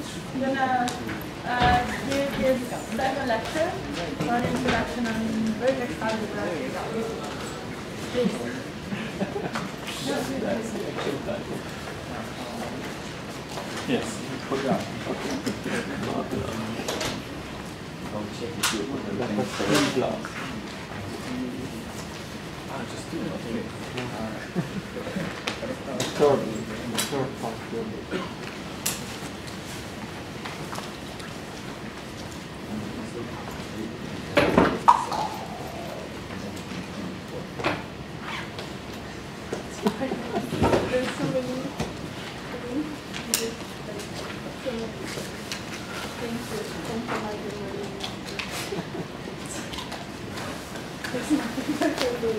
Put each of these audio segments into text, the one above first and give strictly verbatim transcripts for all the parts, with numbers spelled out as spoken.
I'm gonna uh, give this second lecture on introduction on vertex algebra. Please. Yes. That was three glass. Ah, just do it. Third, third part. There's so many things to centralize in my It's not exactly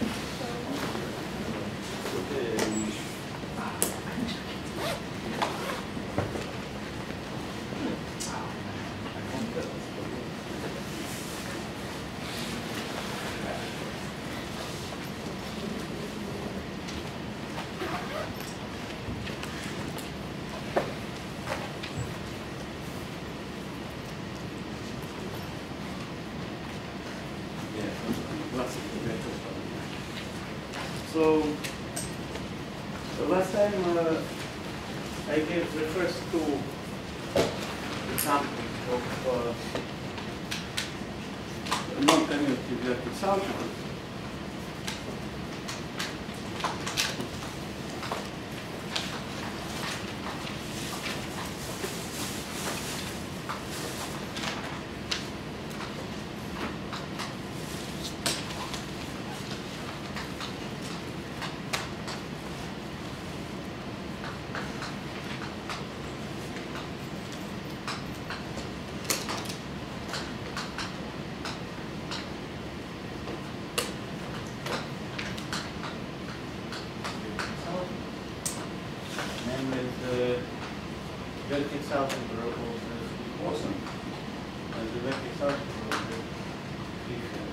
So, the last time uh, I gave the first two examples of uh, non-commutative vertex algebra. And with the vertex algebra of the boson and the vertex algebra of the Fisher.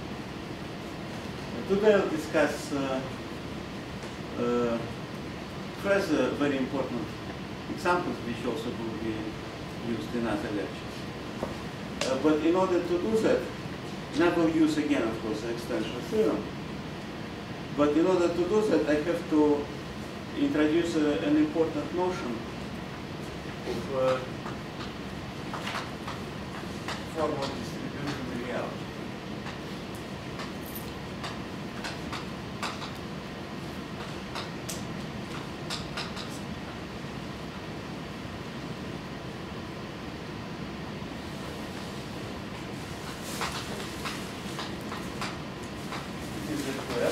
Today I'll discuss uh, uh, first uh, very important examples which also will be used in other lectures. Uh, but in order to do that, and I will use again, of course, the extension theorem. But in order to do that, I have to introduce uh, an important notion of uh, formal distribution in reality. This is the square.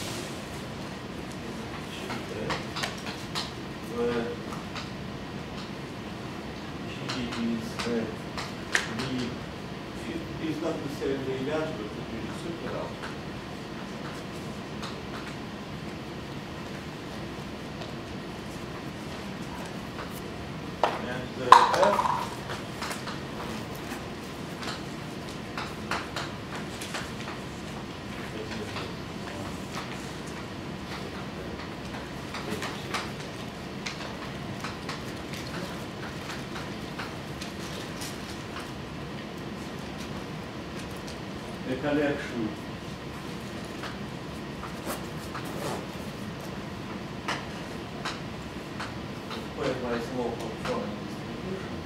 Where G is uh, B is not necessarily large, but it is super large. And uh, F a collection of pairwise local formal distributions.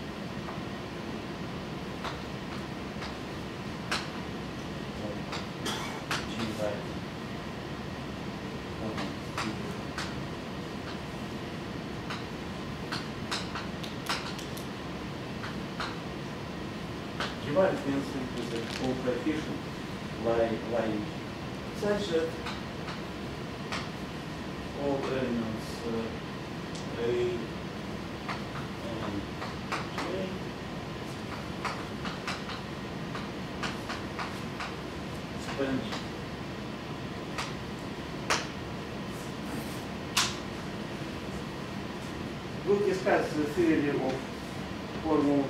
G by formal distribution. G by means simply that all coefficients lie lying such that all elements uh, A and J span G. We'll discuss the theory of formal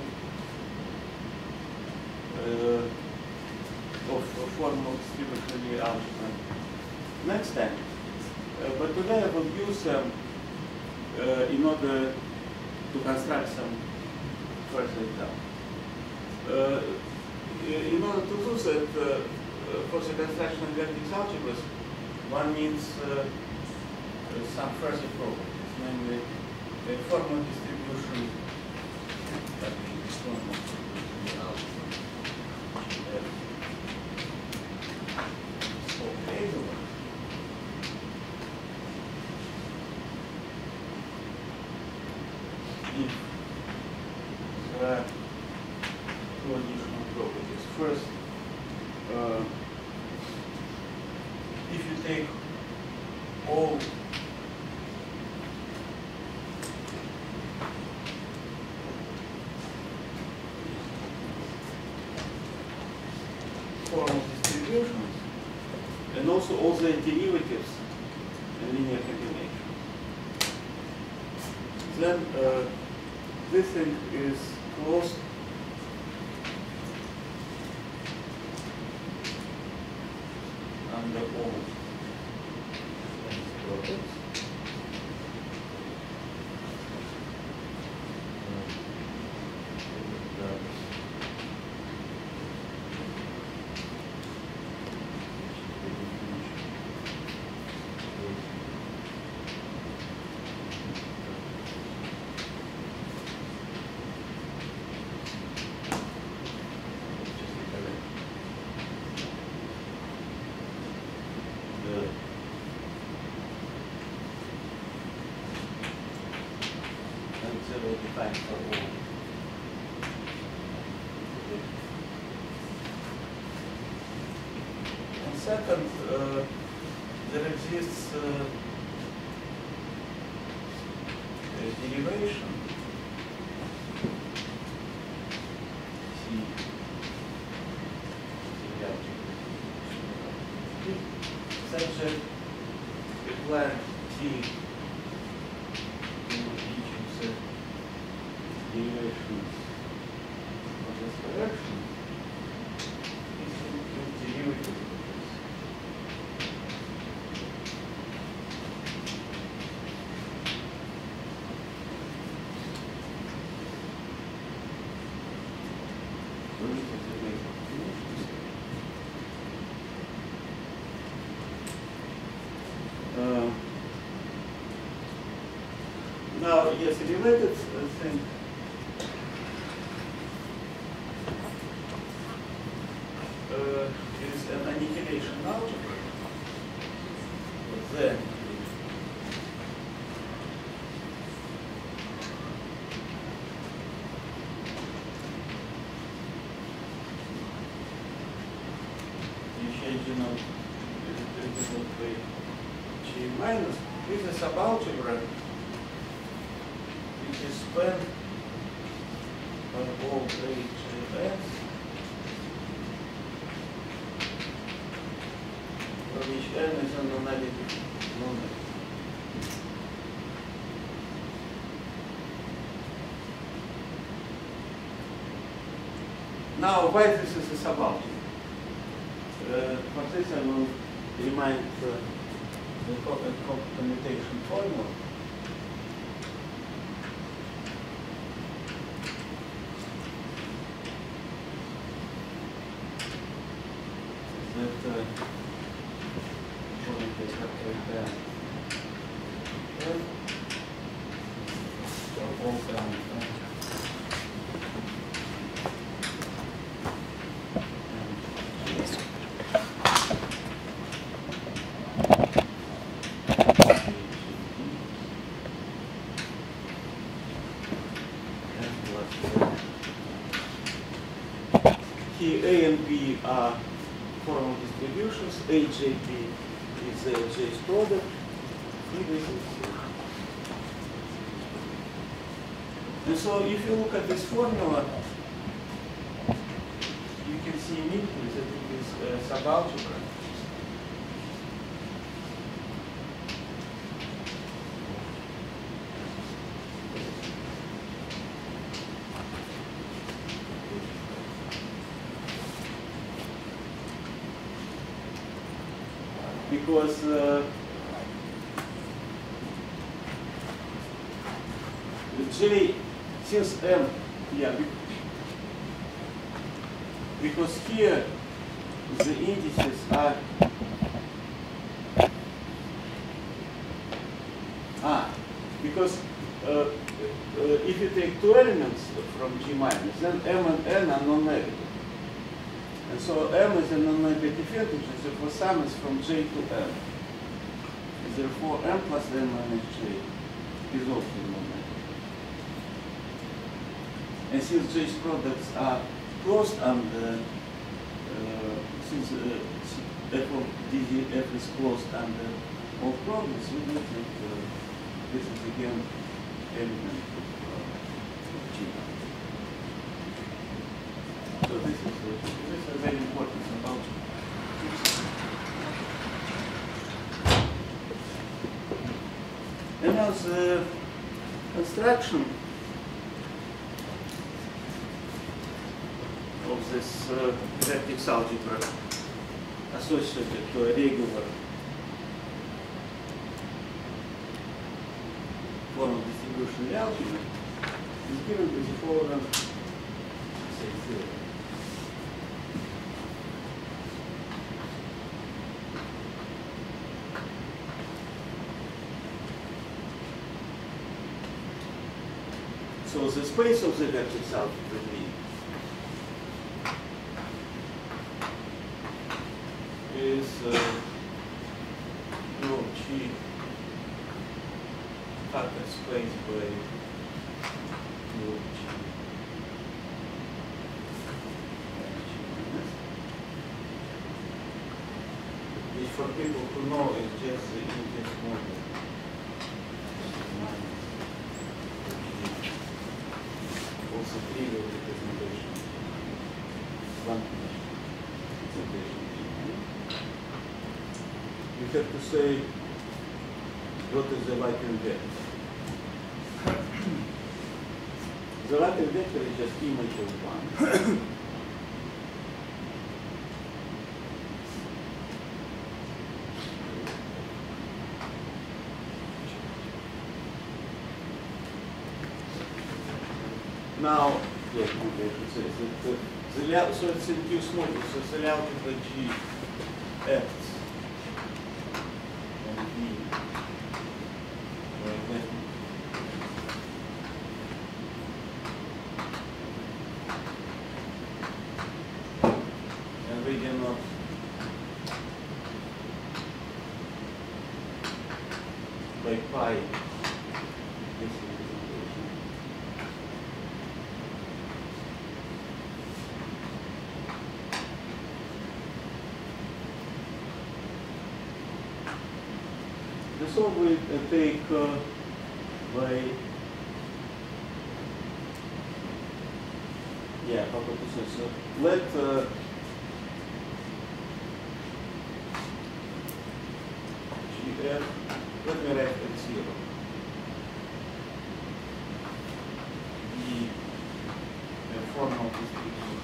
Uh, of, of formal distributionary algebra next time. Uh, but today I will use, um, uh, in order to construct some further example. Uh, in order to do that, uh, for the construction of vertex algebras, one needs uh, some further properties, namely a formal distribution that is formal distribution algebra. So A if there are two additional properties. First, uh, if you take all formal distributions and also all the derivatives and linear combinations, then uh, this thing is closed under all properties. Defined for all. And second, uh, there exists uh, a derivation C such that applying T to each of the derivations of this direction is a derivative of this. So this is the way of definition. Uh, now, yes, a related uh, thing. Uh, is an annihilation algebra. Then you change the note by G minus with a subalgebra which is spanned by all H and S. Which n is a non-negative number. Now, why this is a subalgebra? Uh, for this, I will remind uh, the co co commutation formula. That uh, Here A and B are formal distributions, A J B is a J's product, B this is. And so if you look at this formula, you can see immediately that it is a subalgebra. Because uh, J, since M, yeah, because here the indices are ah, because uh, uh, if you take two elements from G minus, then M and N are non-negative. And so M is a non-negative integer, therefore sum is from J to M. Therefore M plus N minus J is also non-negative. And since J's products are closed under, uh, since uh, f of D D F is closed under all problems, we know that uh, this is again element of uh, G. So this is, uh, this is very important about and now the construction of this uh, vertex algebra associated to a regular form of distribution algebra is given with the following say theorem. So the space of the vertex algebra V is uh, rho G factor space by rho G. Which for people who know is just the index model. Also trivial representation. One representation. You have to say what is the Latin vector. The Latin vector is just image of one. Now, yes, okay, it says that the, the, so it's induced model, so the algebra G acts on V like that. And we cannot by pi this representation. So we uh, take uh, by yeah, how to say so. Let uh, G F. Let me write at zero. The uh, formal distribution.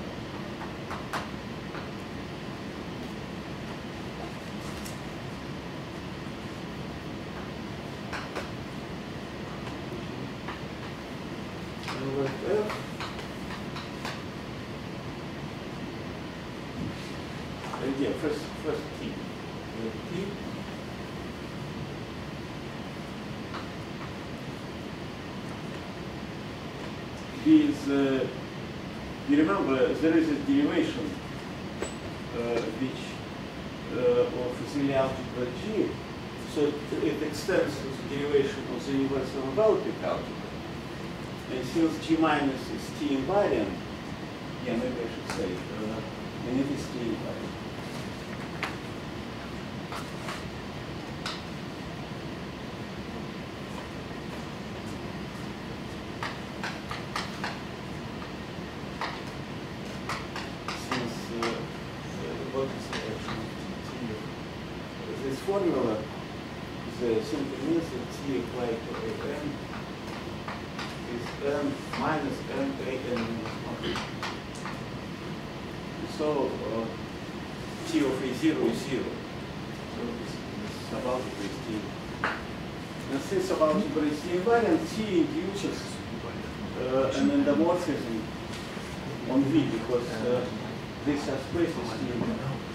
Yeah, first, first T. The T is, uh, you remember, there is a derivation uh, which uh, of the algebra G, so it, it extends to the derivation of the universal analytic algebra. And since G minus is T invariant, yeah, maybe I should say, uh, and it is T invariant. Formula is simply means that T applied to N is N minus N A N minus one. So uh, T of A zero is zero. So this, this about it is T. And since about algebra is invariant, T induces uh, an endomorphism on V because uh, these are spaces T.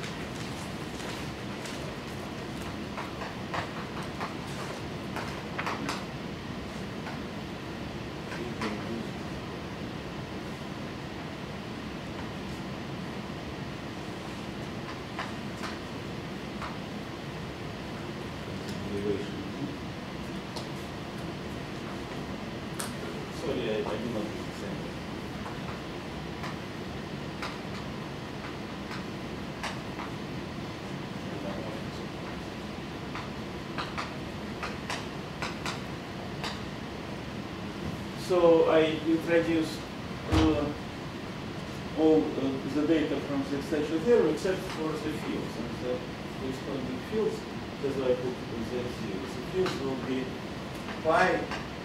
Sorry, I, I do not do the same. So I introduced uh, all uh, the data from the extension theorem except for the fields. And the corresponding fields, that's why I put the series. The fields will be pi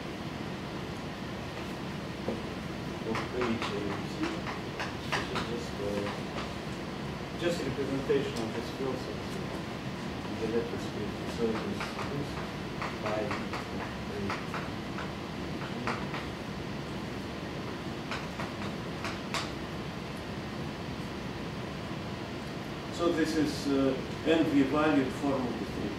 of H A C, which is just, uh, just representation of this fields of the vector space. So it is this pi of H. So this is uh, N V-valued form of distribution.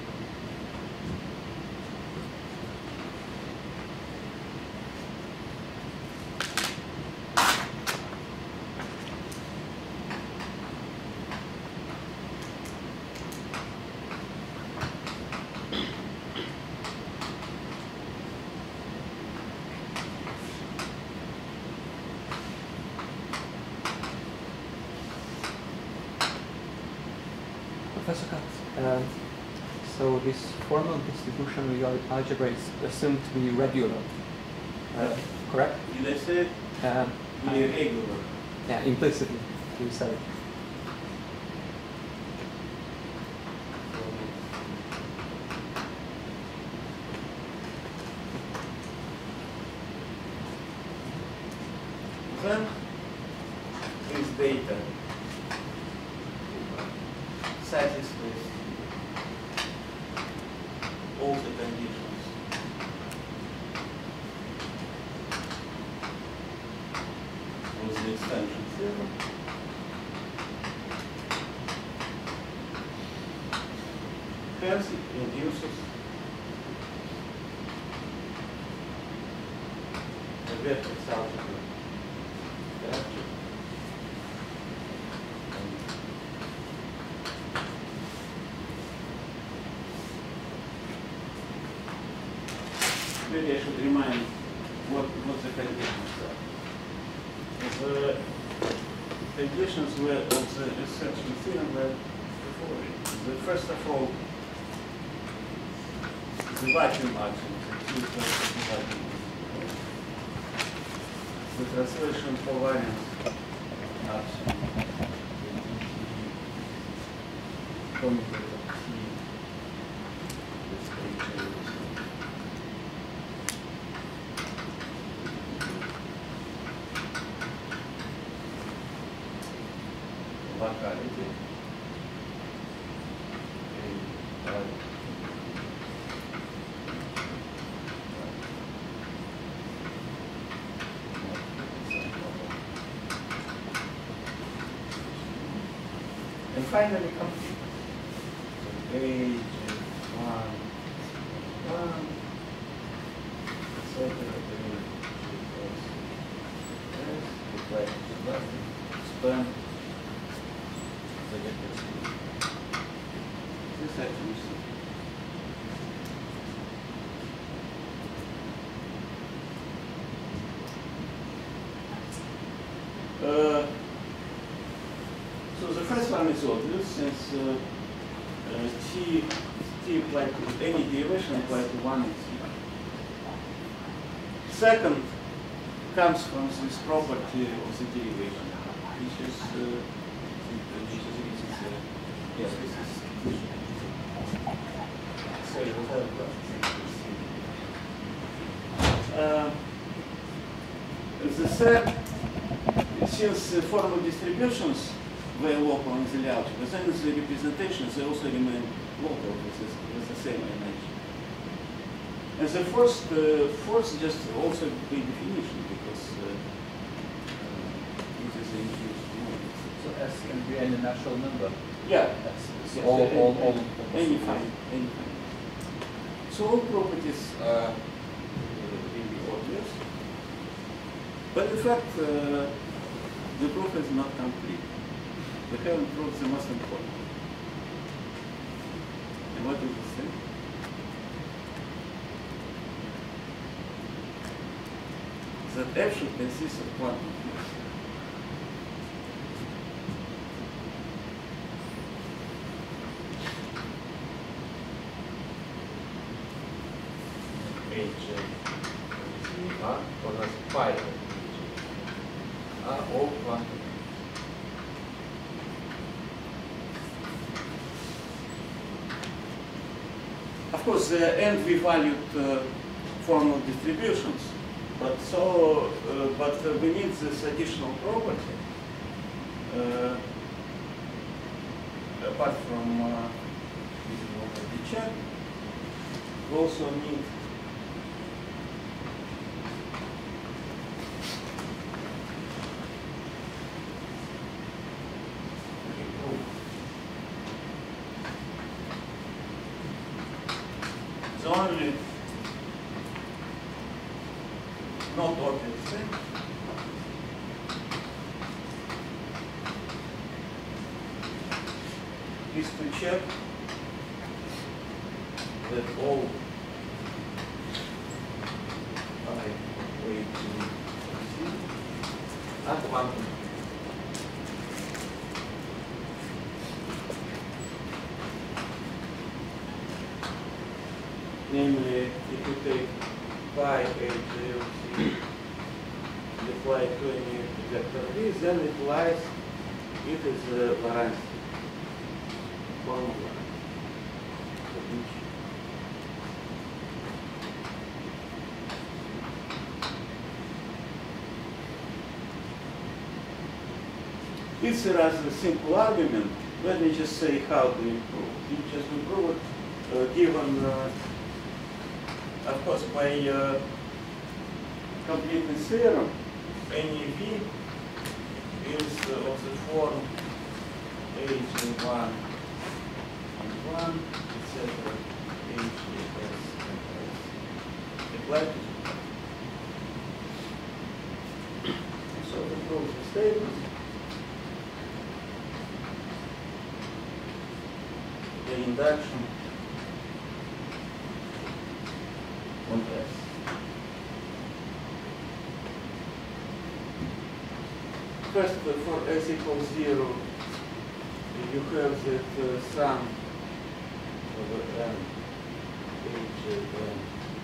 Professor Katz, um, so this formal distribution regarding algebra is assumed to be regular, uh, correct? Did I say it? Um, Be regular. yeah, implicitly, you said. Then this data satisfies all the conditions. Was the extension theorem. Hence it induces a vector algebra. Maybe I should remind what, what the conditions are. The conditions were of the extension theorem were the following. The first of all, the vacuum action, the two terms of the vacuum. The translation covariance action, commutator T, this H. Locality. A, uh, and finally complete. So H one, one, et cetera. Equal to nothing. Span. This actually is uh, so the first one is obvious since uh, uh, t t applied to any derivation applied to one and t. Second comes from this property of the derivation, which is uh, which is, which is uh, yes, this is. Sorry, what uh, the third, since uh, formal distributions were local in the algebra, then the representations they also remain local with, this, with the same dimension. And the first, uh, first just also by definition, because uh, uh, it is a induced moment. So S can be any natural number. Yeah. S is Yes, all, any, all, all, any fine, any fine. So all properties are uh, really obvious, but in fact uh, the proof is not complete. We haven't proved the most important. And what does it say? That F should consist of quantum fields. H A у нас пай а О квантум. Of course, the end we valued uh, formal distributions, but so uh, but uh, we need this additional property uh, apart from uh, the check. We also need the only not obvious thing is to check that all I wait to see А квантум. namely if you take pi H L C apply to any vector V, then it lies, it is the Lorentz formula of each. It's a rather simple argument. Let me just say how to improve. You just improve it uh, given, uh, of course, by uh, completeness theorem, any V is uh, of the form H in one and one, et cetera, H S and S. Apply to so to prove the statement. The induction on S. First, uh, for S equals zero, you have that uh, sum over n H n.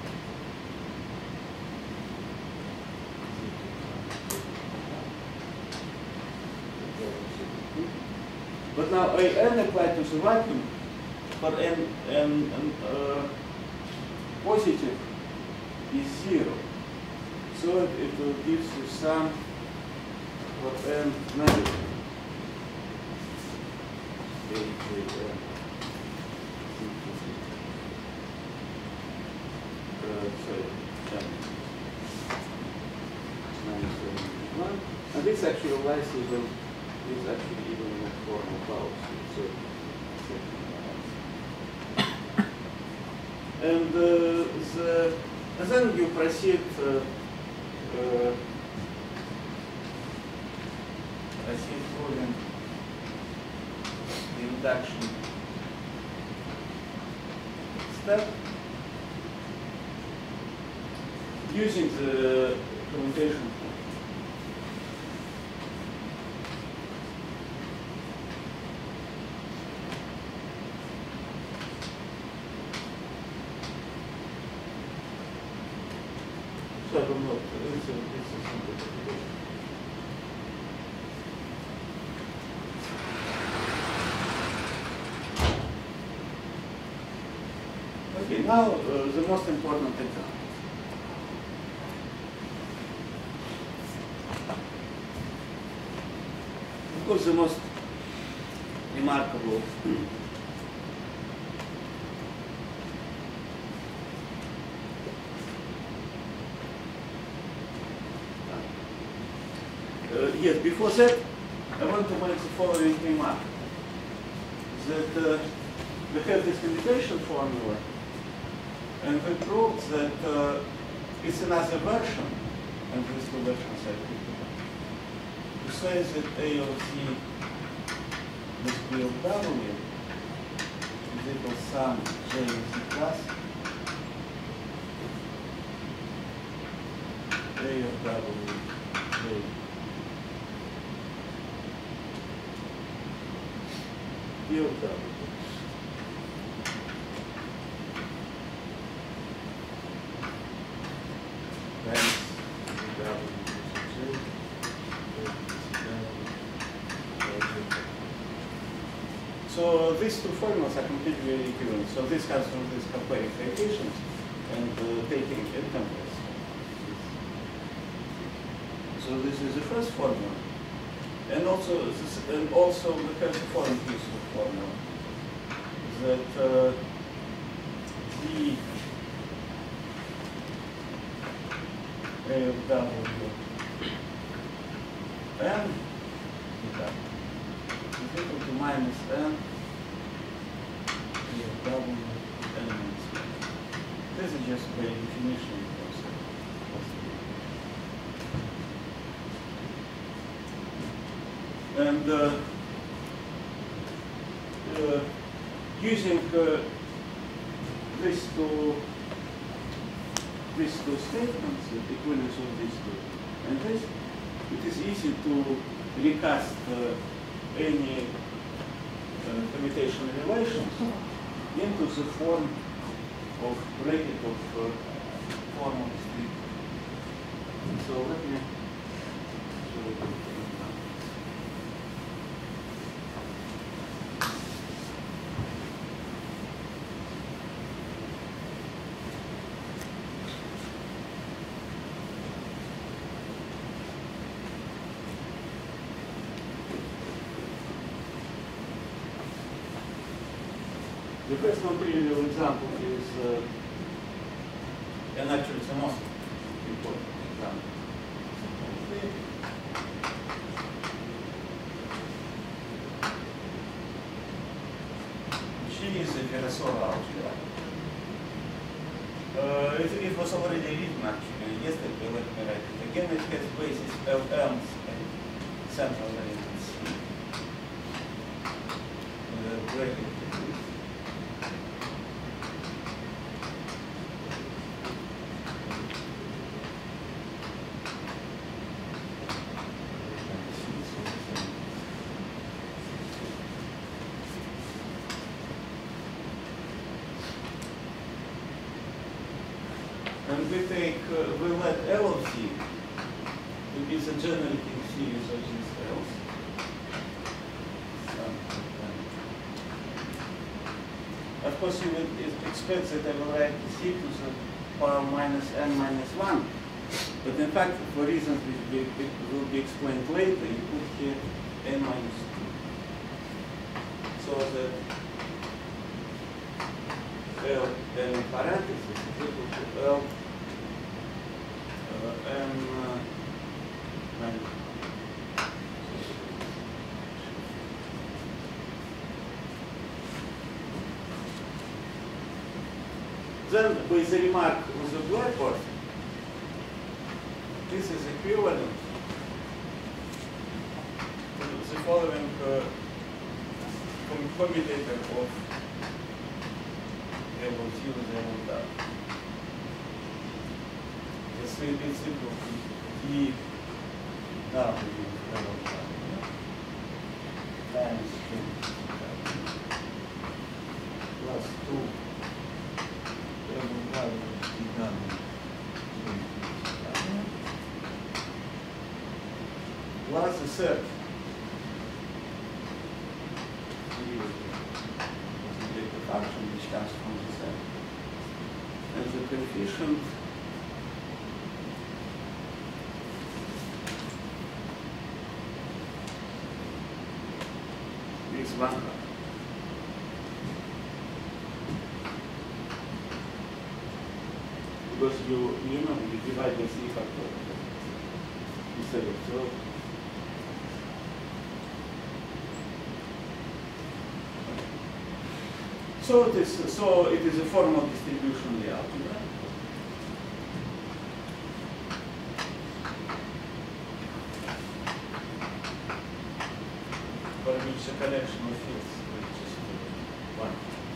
But now a n applied to the vacuum for n, n, n uh, positive is zero. So it, it will give you some for n negative. H n. Uh, sorry, n. Minus and this actually lies even is actually even in the form of vowels. So, and uh, the, and then you proceed uh, uh, proceed proving the induction step using the commutation. So I don't know, it's a, it's a simple calculation. Okay, now uh, the most important example. Of course, the most remarkable uh, yes, before that, I want to make the following remark. That uh, we have this commutation formula, and we proved that uh, it's another version, and these two versions are equivalent. To say that A of Z must be of W is equal to sum J of Z plus A of W J. B of W. Times W J. So these two formulas are completely equivalent. So this comes from this comparing coefficients and uh, taking incomplex. So this is the first formula. And also, this, and also we have the following piece of formula that uh, the A of W n is equal to minus n A of W n minus one. This is just by definition also. And uh, uh, using uh, these two these two statements, the equivalence of these two, and this, it is easy to recast uh, any uh, commutation relations into the form of bracket of uh, form of street. So let me show you. The first non-trivial example is, uh, and actually it's the most important example. G is a Virasoro algebra. Uh, it, it was already written actually yesterday, let me write it again. It has basis of M's and central elements. Uh, bracket. And we take, uh, we let L of Z to be the generating series of these L's. Of course, you would expect that I will write C to the power minus n minus one. But in fact, for reasons which will be explained later, you put here n minus two. So that L n in parentheses is equal to L uh, n uh, minus one. Then, with the remark on the blackboard, this is equivalent to the following uh, commutator of L of Z with L of W. It's equal to D W L of W times two plus two L of W D W plus the third. The function which comes from the set. And the coefficient is one half. Because you, you know, you divide by three factorial instead of twelve. So it is, so it is a formal distribution layout. Right? For which a collection of fields, which is one.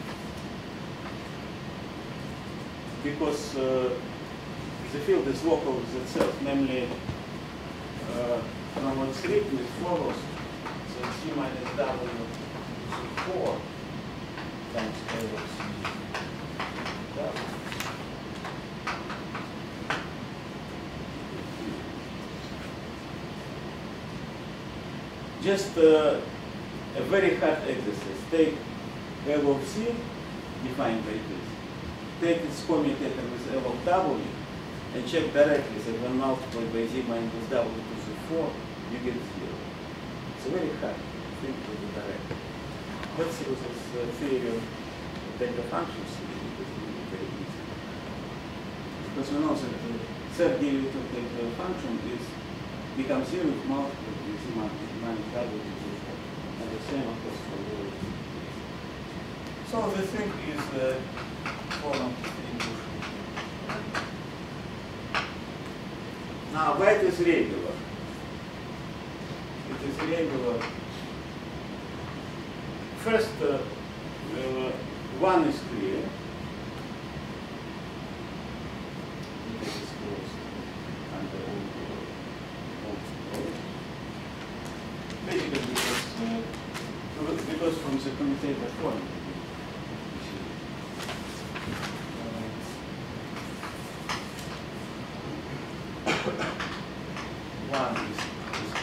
Because uh, the field is local with itself, namely uh, from what's written it follows that C minus W is four times A of C W. Just uh, a very hard exercise. Take L of C, defined by this. Take its commutator with L of W, and check directly that when multiplied by Z minus W to the four, you get zero. It's very hard to think with the direct. Let's see with this uh, theory of delta functions, it is very easy. Because we know that the third derivative of delta function is becomes zero if multiplied by Z minus W to the four. And the same, of course, for the other. So the thing is uh, form distribution. Now, why it is regular? It is regular. First, uh, uh, one is clear. It is closed under all closed. Basically, because, uh, because from the commutator form. One is, is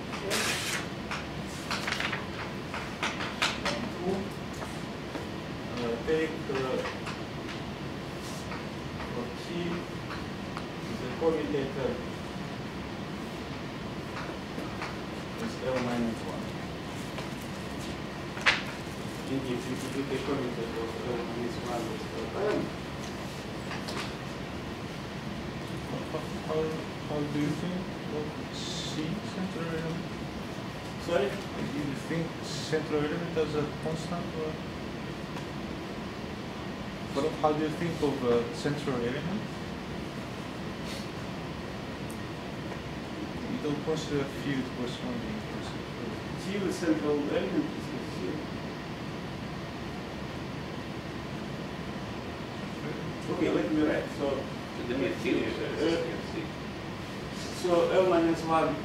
and two. Uh, take uh, for T the commutator is L minus one. Indeed, if you take a commutator of L minus one with L m. How, how do you think of C central element? Sorry? Do you think central element as a constant? Or? But how do you think of a central element? You don't consider a field corresponding to central. G with central element is zero. Okay, let me write. So, The field is C. so L minus one.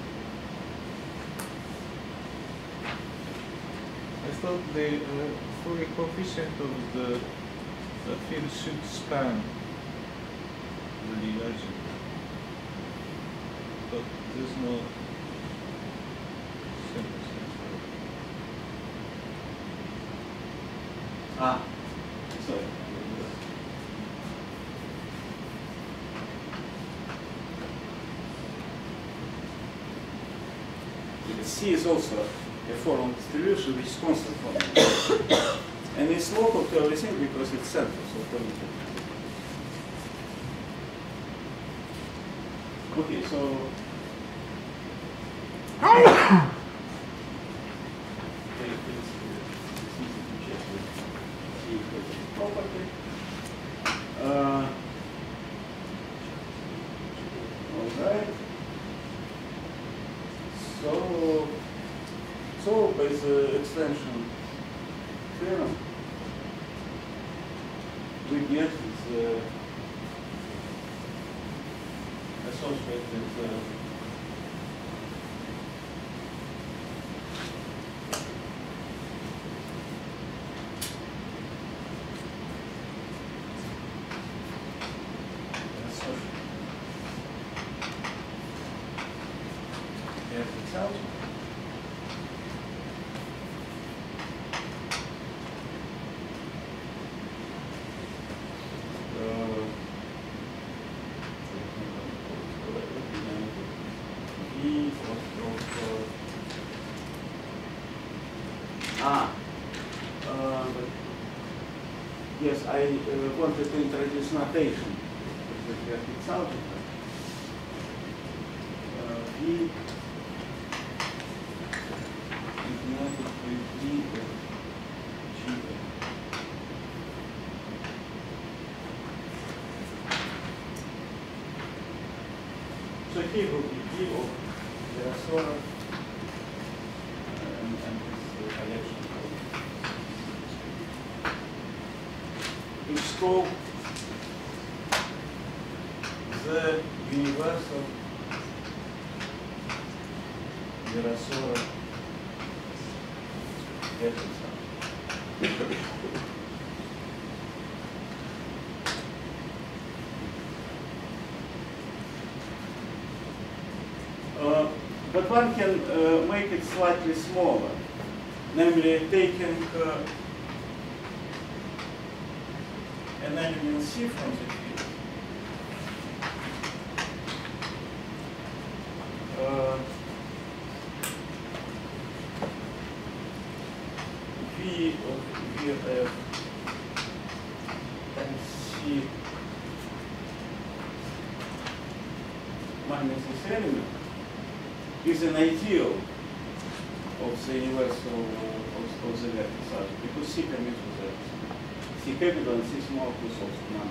I thought the uh, Fourier coefficient of the, the field should span the Lie algebra, but there's no simple central. Ah, sorry. C is also a formal distribution which is constant formula. And it's local to everything because it's central, so permitted. Okay, so uh, all right. So, so by the extension theorem, we get the associated uh, Yes, it's out. Uh, E of ah, uh, yes, I uh, wanted to introduce notation. It's algebra. Uh, E united with D of G. So here will be D of Virasoro and, and this uh, collection which called the universal Virasoro vertex. Uh, but one can uh, make it slightly smaller, namely taking uh, an element C from the field. Uh, V of V of F and C minus this element is an ideal of the universal uh, of, of the vector subject, because C commutes with that. C capital and C small plus also none.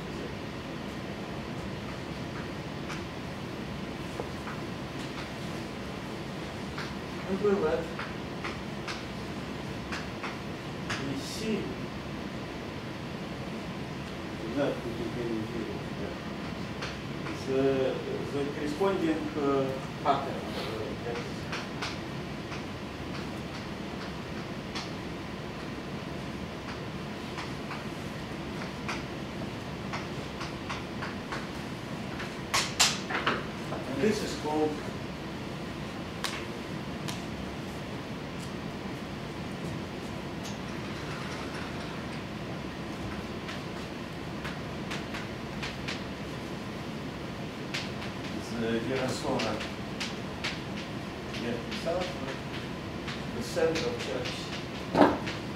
And we let we see that the, the corresponding uh, pattern. Uh, and this is called the Virasoro vertex algebra, the center of Church.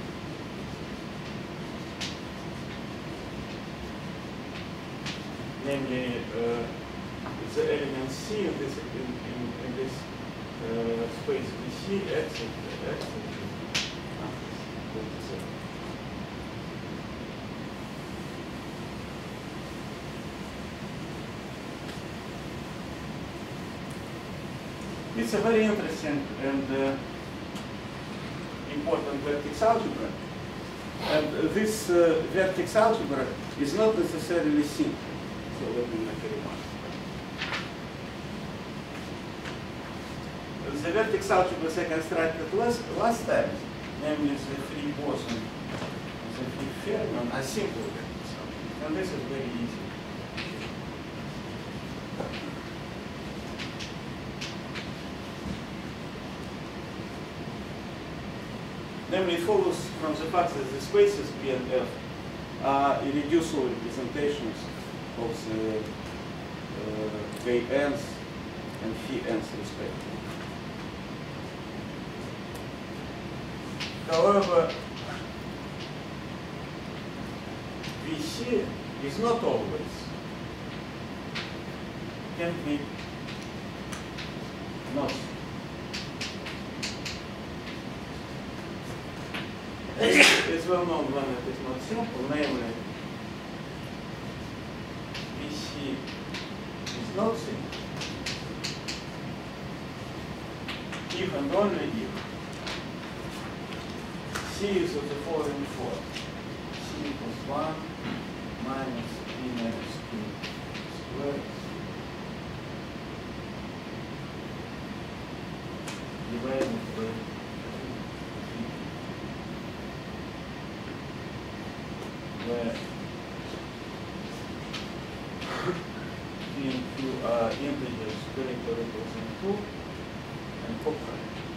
Namely, uh, the element C in this in, in, in this uh, space V C X X. It's a very interesting and uh, important vertex algebra. And uh, this uh, vertex algebra is not necessarily simple. So let me make a remark. The vertex algebras I constructed last, last time, namely the free boson, the free Fermion, are simple vertex algebras. And this is very easy. Namely, it follows from the fact that the spaces P and F are irreducible representations of the uh, K n's and phi n's respectively. However, V C is not always, can be not. It's well known when it is not simple, namely V C is not simple if and only if C is of the following form: C equals one minus P minus two squared divided by where P and Q are integers greater or equal than two and coprime.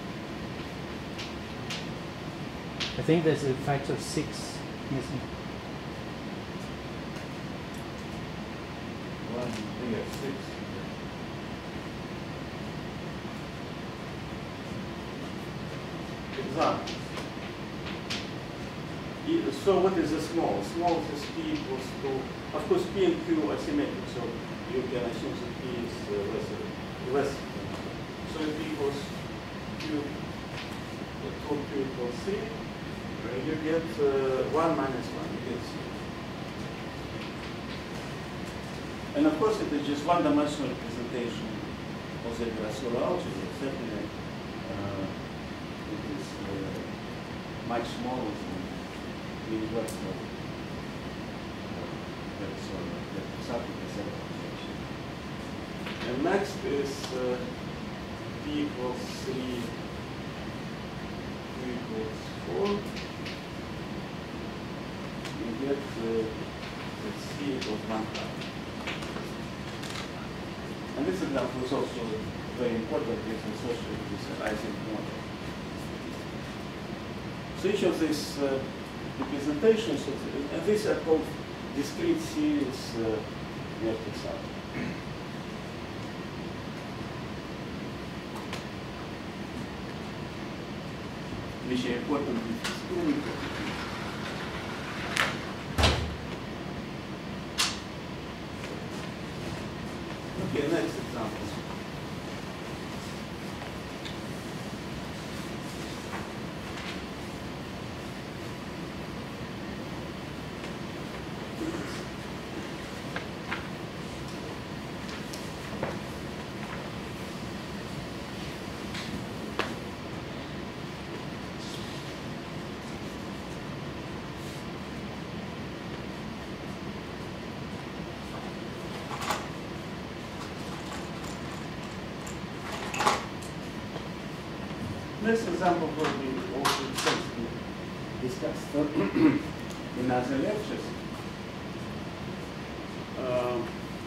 I think there's a factor six missing. One, three, six. Example. So what is the small? Small is P equals to, of course, P and Q are symmetric, so you can assume that P is uh, less, less. So if P equals Q, two Q equals three, uh, you get uh, one minus one, you get zero. And of course, it is just one-dimensional representation regular solar algebra, certainly uh, it is uh, much smaller than the universal uh, solar that and next is uh, p equals three, q equals four. You get uh, that c equals one half. And this example is also very important. It's associated with the Ising model. So each of these uh, representations, of the, and these are called discrete series uh, vertex out. Which are important with this two. Okay, next example. Next example will be also extensively discussed in other lectures. Uh,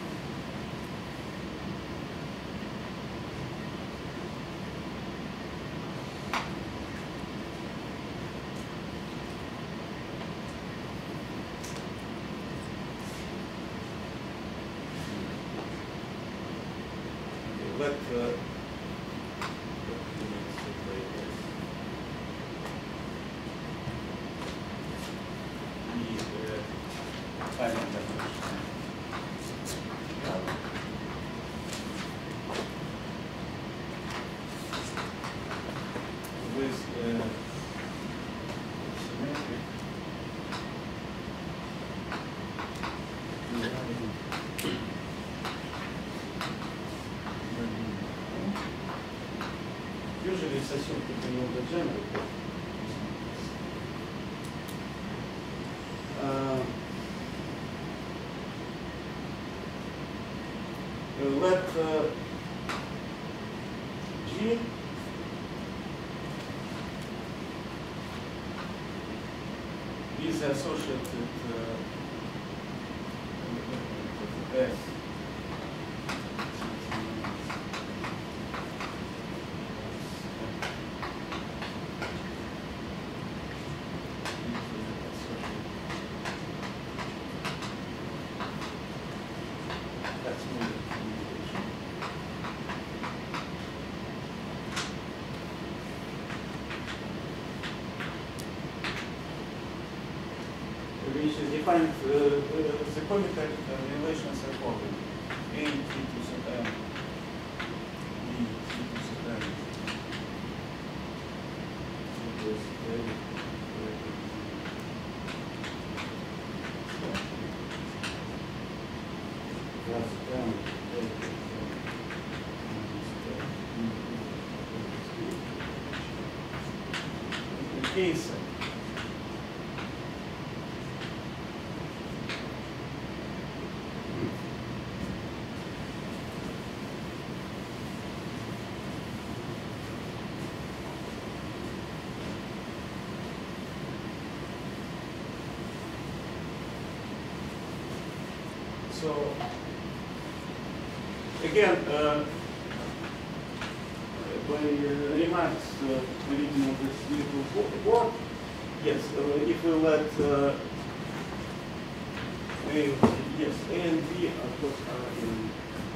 let uh, usually it's assumed to be on the general. Uh, let uh, G is associated uh, with S. Which is defined, uh, uh, the commutative uh, relations are following. A t to the n, b t to the n, equals a plus m, a in case so again, uh, by uh, remarks uh, reading of this little board, yes, uh, if we let uh, A, yes, A and B of course are in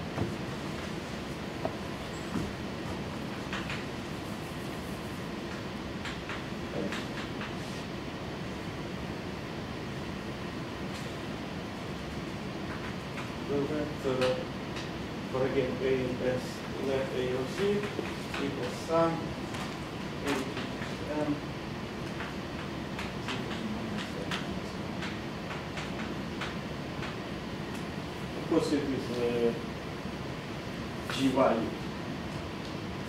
that uh, for again A and S, let A of C equals sum A to M. Of course, it is a G value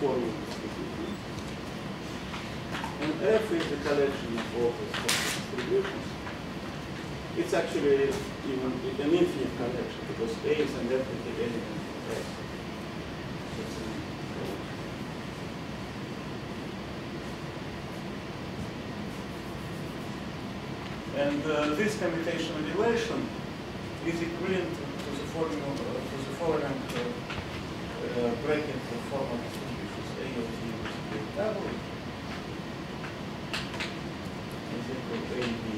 forward distributions. And F is the collection of all the distributions. It's actually even an infinite collection because A is an additive element of S. So it's an collection. And uh, this computational relation is equivalent to, to the formula uh, to the following uh, uh, bracket of formal distributions A of zero is A double is equal to A B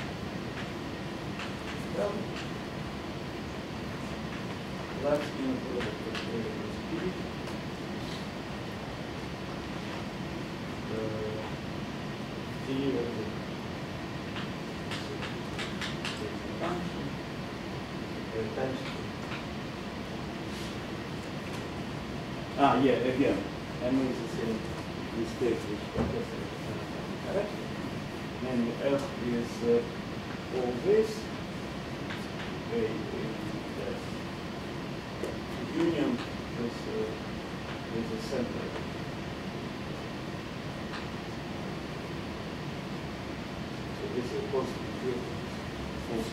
double plus inner product of A plus B uh, D of the function uh, times two. Ah, yeah, again, I made the same mistake which Professor corrected. And F is uh, all this, A is union with, uh, with the center. So this is positive field, false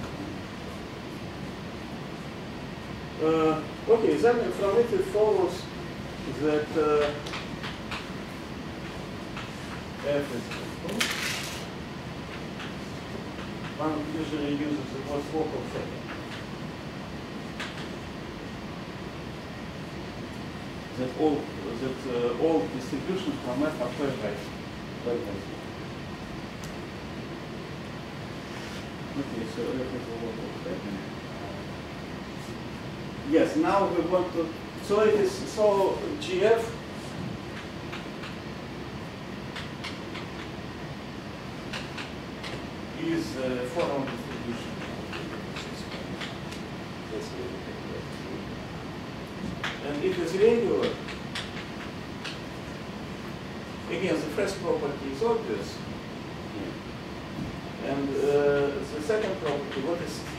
field. Uh, okay, then from it it follows that uh, F is equal. One usually uses the word focal setting. That all that uh, all distributions from F are pairwise. pairwise. Okay, so F is a local setting. Yes, now we want to, so it is, so G F is a formal distribution. And it is regular. Again, the first property is obvious. And uh, the second property, what is T?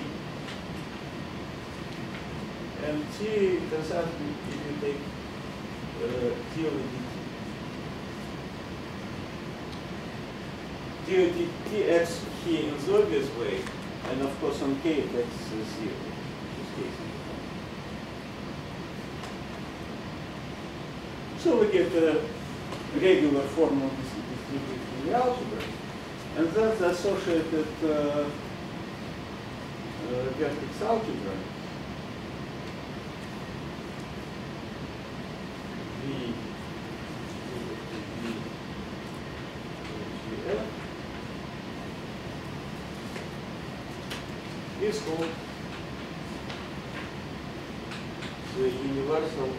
And T turns out if you take uh, T over dt. T over dt, Tx here in the obvious way, and of course on K it takes uh, zero. So we get a regular form of this distribution in the algebra, and that's the associated uh, uh, vertex algebra. V is called the universal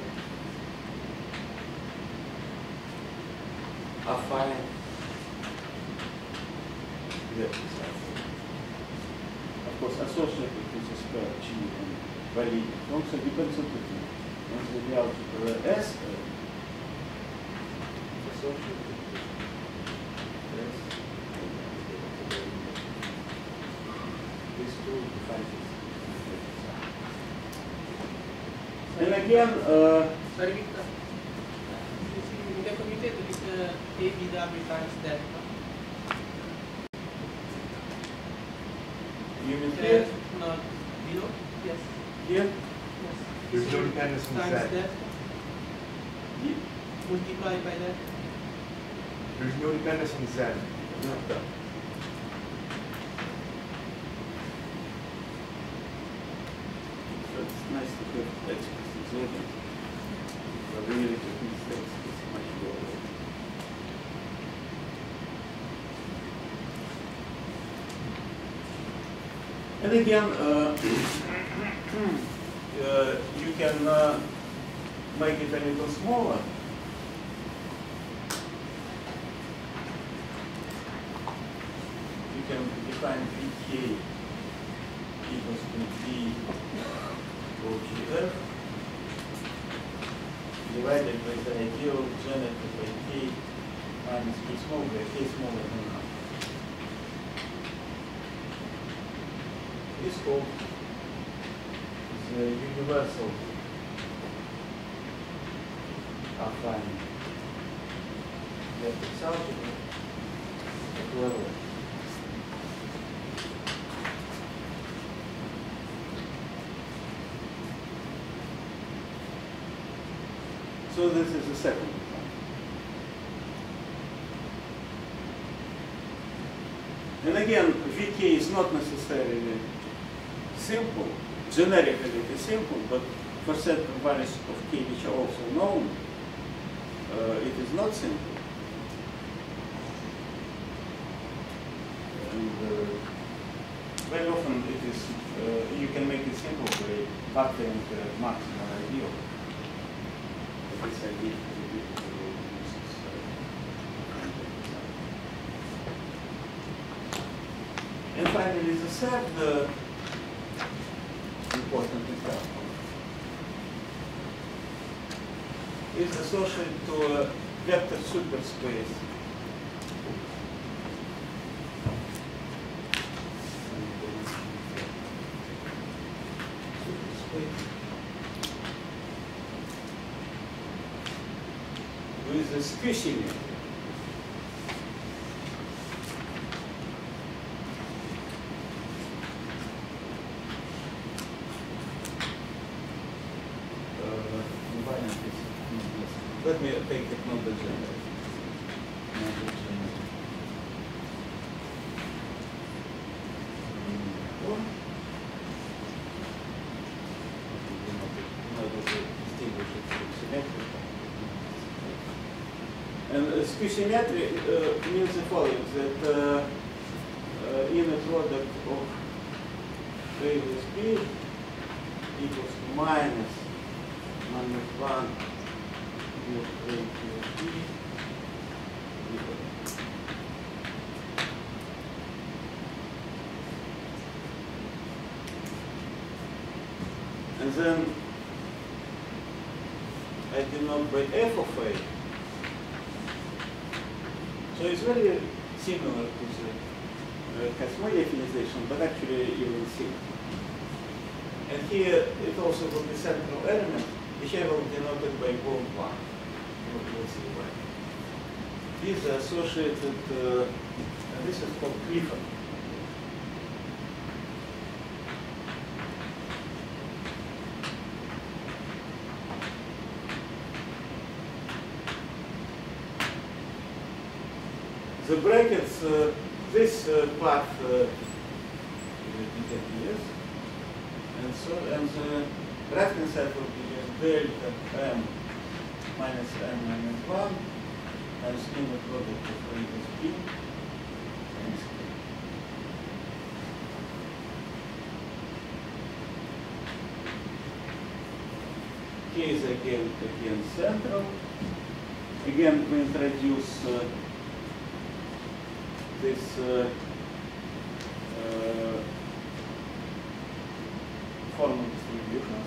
affine vertex. Of course, associated with the square G and value function depends on the thing. On the algebra S associated with S. These two define this. And again, uh, sorry, Victor. You see, we can commutate with the A B W times delta. you mean Uh, here? no, below? Yes. Here? Yes. There's no dependence on times Z. delta. Ye- Multiply by that. There's no dependence on Z. No, no. So it's nice to have explicit zoning. But really to these things it's much lower. And again, uh, uh, you can uh, make it a little smaller. You can define V K equals to V O G F divided by the ideal generated by K minus K small by K smaller than half. This called the universal affine matrix algebra at level. So this is the second example. And again, V K is not necessarily simple, generically it is simple, but for certain values of K which are also known, uh, it is not simple. And uh, very often it is, uh, you can make it simple by factoring the maximal ideal. This idea is a bit uh, and finally, the third uh, important example is associated to a vector superspace. Superspace with a skew symmetry. Let me take it not the general. Not the general. Mm. Not distinguish it from symmetry. And uh, skew symmetry uh, means the following, that uh, uh, inner product of A with B equals minus minus one. And then I denote by f of a. So it's very similar to the uh, Kazhmoy affinization, but actually you will see. And here it also will be central element, which I will denote it by bold one. We'll see why. These are associated, uh, and this is called Clifford. The brackets, uh, this uh, part uh, disappears, and so, and the right hand side will be just delta m minus m minus one, and spin the product of A with B, and spin. K is again, again central. Again, we introduce uh, this uh, uh, formal distributions.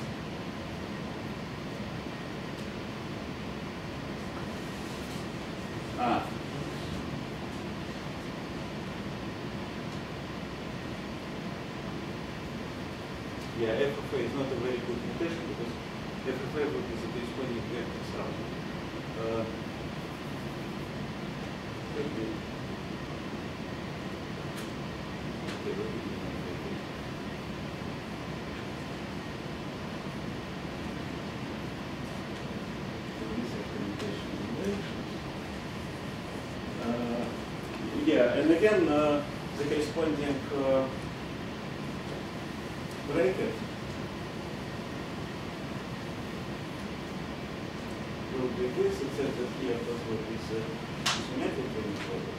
Ah. Yeah, f of a is not a very good notation because f of a would be the corresponding vector surrounding. Uh, could be. Okay, what do you think? Uh, yeah, and again, uh, the corresponding uh, bracket will be this, except that here also is a symmetric product.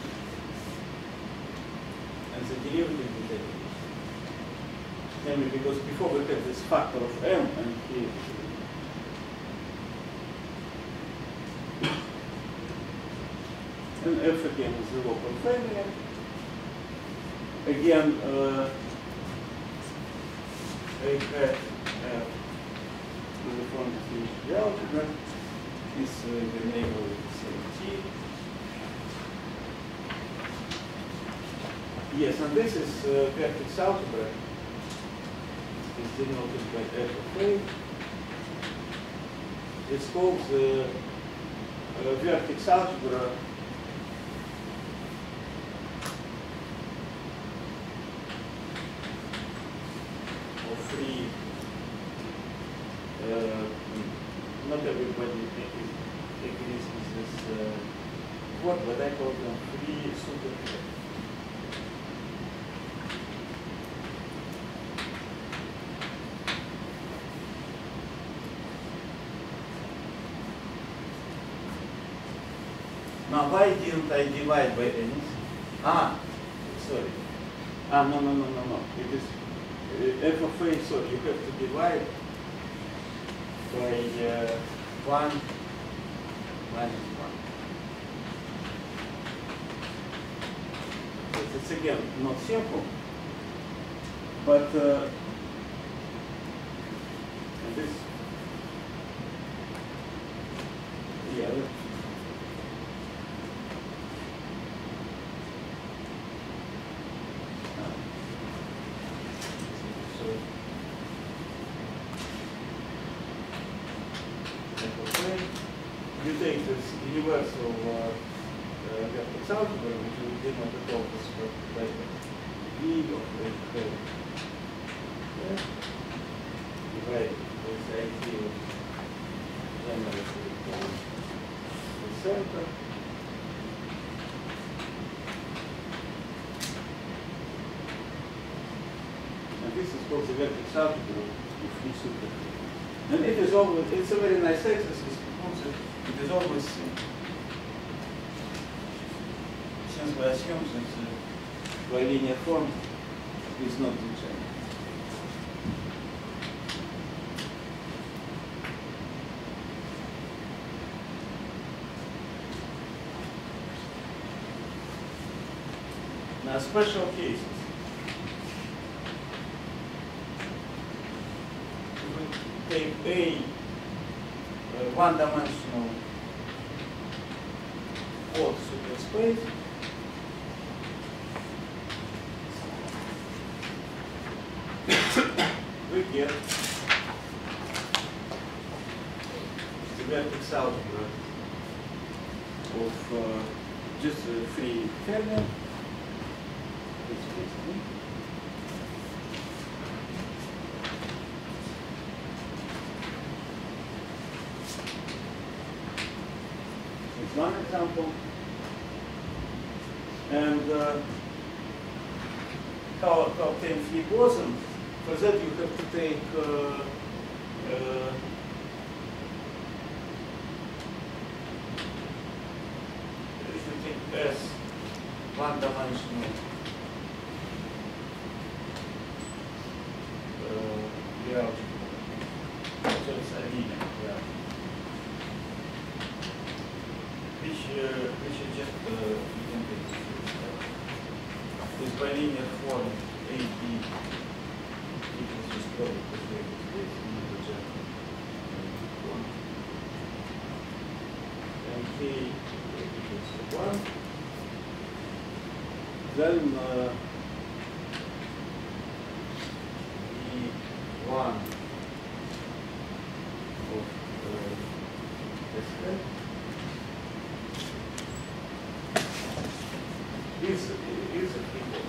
And the derivative is that. Namely, because before we had this factor of m, and here and f again is the local invariant. Again, uh, a hat f to the form of the algebra is uh, the neighborhood T. Yes, and this is uh, Vertex algebra. It's denoted by f of a. It's called the uh, vertex algebra of free. Uh, not everybody agrees with this uh, word, but I call them free superfields. Now, why didn't I divide by anything? Ah, sorry. Ah, no, no, no, no, no. It is uh, f of a, so you have to divide by uh, one minus one. It's, it's again not simple, but uh, and this, yeah. You take this universal uh, uh, vertex algebra, which we did not at all describe later, V of A code. Yeah. Divide this idea of generally called the center. And this is called the vertex algebra of free superfield. And it is always, it's a very nice exercise. It is always simple. Since we assume that the bilinear form is not degenerate. Now, special cases. We take A uh, one-dimensional odd superspace. We get the vertex algebra of uh, just a free Fermi. It's one example. And uh, how to obtain free boson? For that you have to take uh, uh, if you take S one-dimensional uh, algebra, so it's a linear, yeah. Which uh, which is just uh, you can take this bilinear form A B. Just go because we have this one. And K equals one. Then uh, the one of uh, S L is is a people.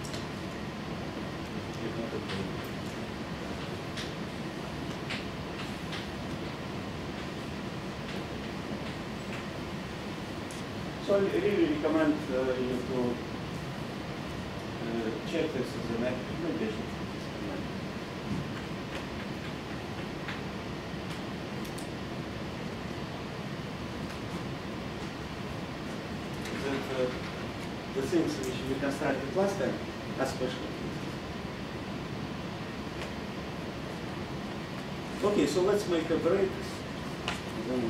Is not a people. So I really recommend uh, you to uh, check this as an implementation. That uh, the things which we constructed last time are special. Okay, so let's make a break. Then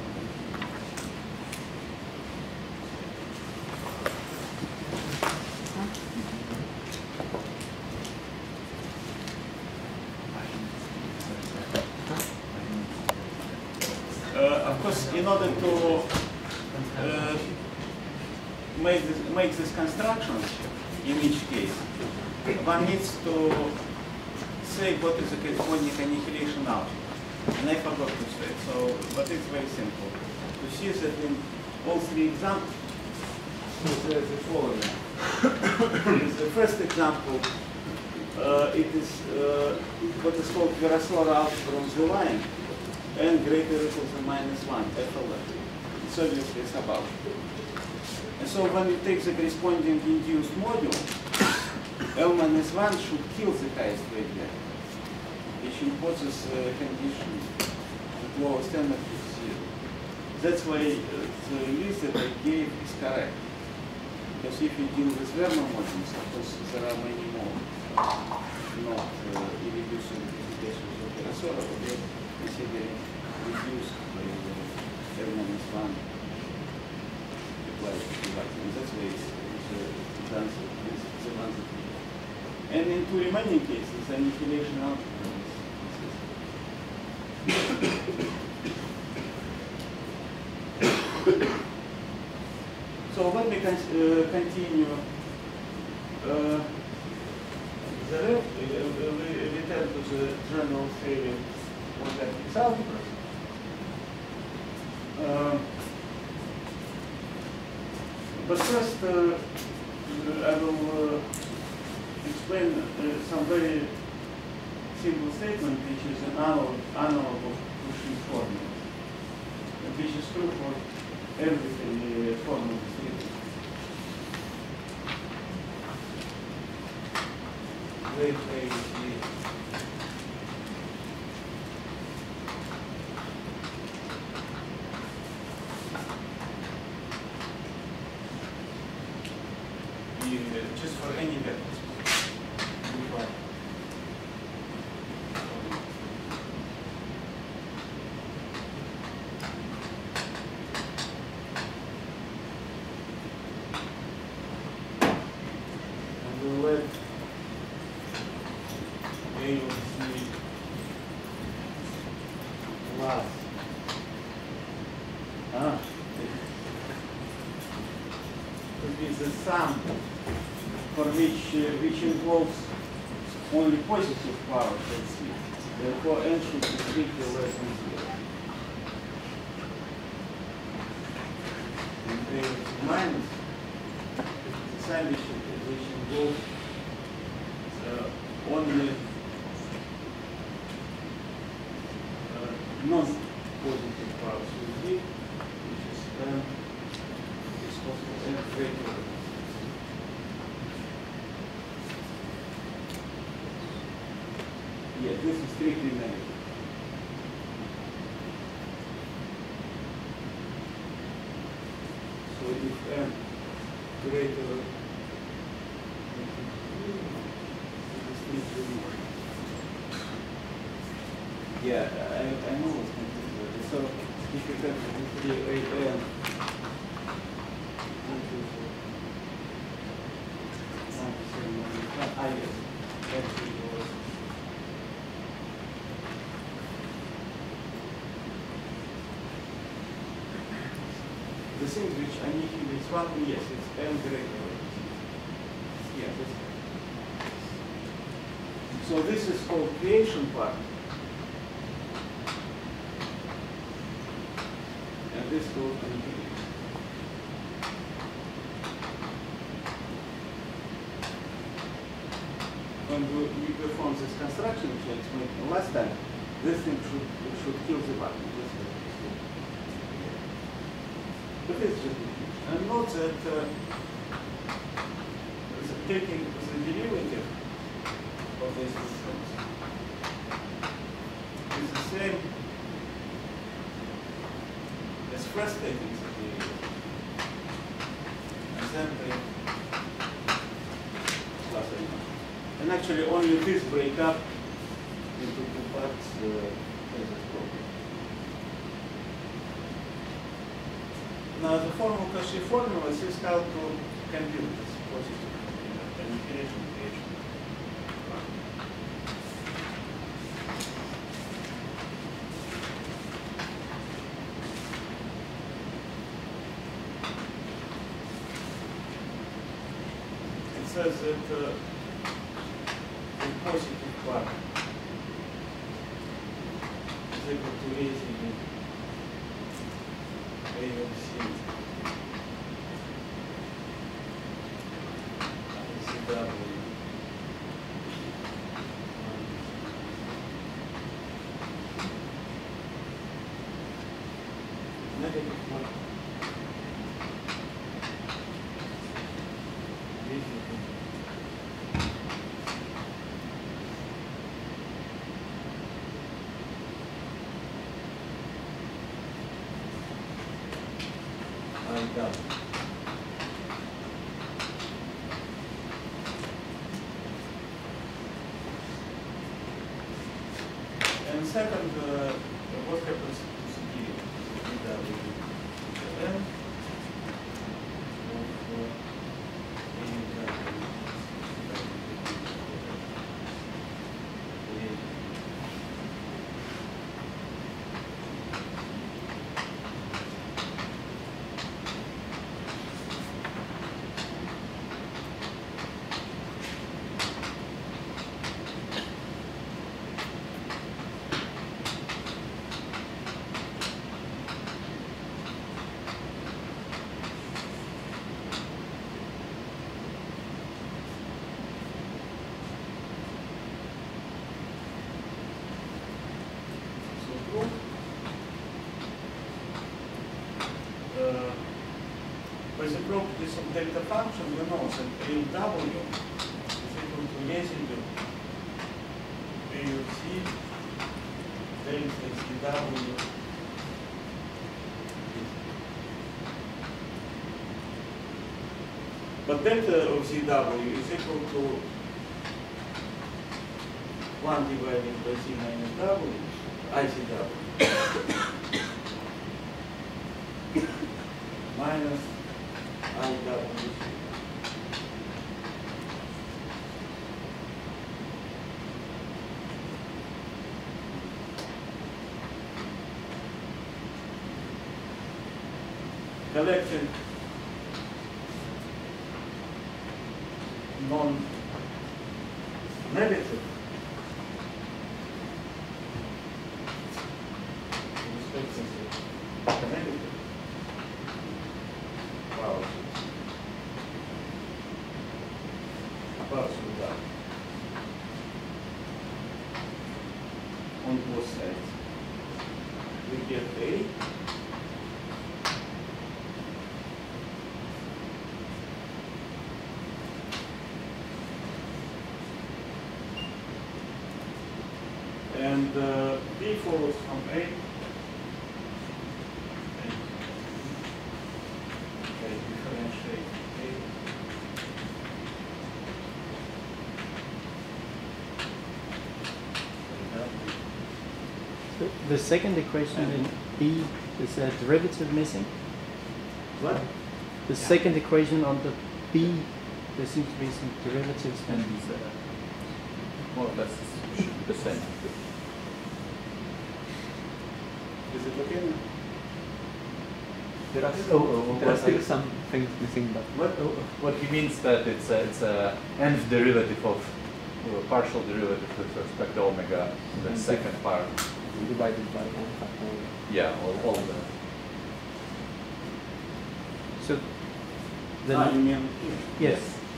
in order to uh, make, this, make this construction in each case, one needs to say what is the corresponding annihilation algebra. And I forgot to say, so, but it's very simple. You see that in all three examples, there is the following. In the first example, uh, it is uh, what is called Virasoro algebra on the line, and greater or equal to minus one, F L F. It's obviously it's about. And so when you take the corresponding induced module, L minus one should kill the highest wave vector, which imposes a condition that lowest energy is zero. That's why uh, the list that I gave is correct. Because if you deal with Verma modules, of course, there are many more not uh, irreducible representations of Virasoro, but they're considering reduced by the L minus one applied device. And that's why it's, it's, uh, the answer is the one that we have. And in two remaining cases, annihilation algebra is So let me con uh, continue. Uh, the rest, uh, we return to the general theory of matrix algebra. Uh, but first, uh, I will uh, explain uh, some very simple statement, which is an analog, analog of Cauchy formula, which is true for everything uh, formula theory. Very, very easy. Just for any vectors. And we'll let A of C plus ah, it will be the sum for which uh, which involves only positive powers at C. Therefore, n should be strictly less than zero. And A of C minus the sign which, which involves uh, only uh, non-positive powers with D, which is n is possible n greater. Yes, this is strictly negative. So if n greater than it is strictly negative. Yeah, I, I know what's confusing. So if you have three A n ah yes, actually was the things which annihilate one, yes, it's n greater. Yes, it's so this is called creation part. And this called annihilation. When we, we perform this construction, which I explained last time, this thing should should kill the vacuum. But it's just and note that uh, taking the derivative of these two things is the same as first taking the derivative and then take plus a minus. And actually only this break up into two parts uh, as a problem. Now the form of Cauchy formulas is how to compute this positive annihilation creation. It says that uh, the positive part, equal to A C A of C. C W. Negative one. This is it. I got it. And second, uh, what happens to C D? C W. Then, of uh, A W. Uh, by the properties of delta function, we know that A W is equal to A C W, A of C, delta C W. But delta of C W is equal to one divided by C minus W, I C W. Minus I W. Collecting non-negative negative powers powers of that on both sides. We get A and uh, B follows from A. Okay, differentiate A. So the second equation in B is a derivative missing. What? The second equation on the B, there seems to be some derivatives. And these uh, more or less should be the same. Is it okay? There are, Oh, oh, there are what still I- some things missing, but What, what he means that it's a, it's a nth derivative of uh, partial derivative with respect to omega, the Mhm. second part. divided by one factorial. Yeah, all, all the. So the Ah, you mean yes.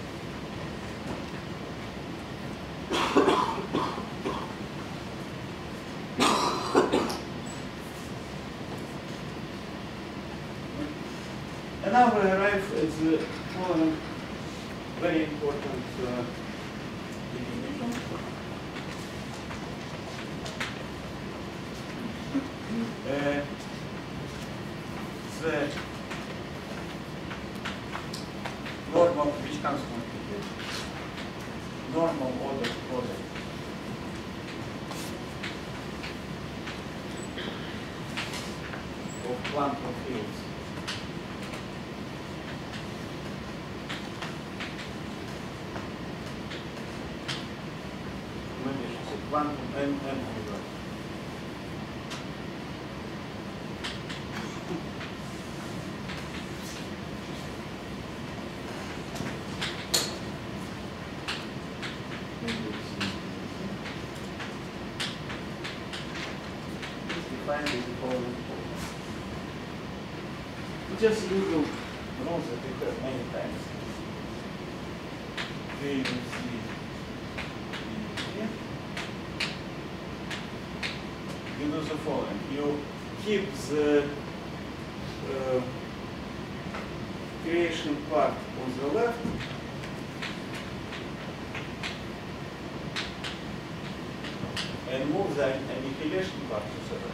And now we arrive at the following very important uh, definition. Uh, the normal, which comes from normal order product of quantum fields. Quantum n n field. just usual rules that we have many times. A, B, C, D, E. You do the following. You keep the uh, creation part on the left, and move the annihilation part to the right.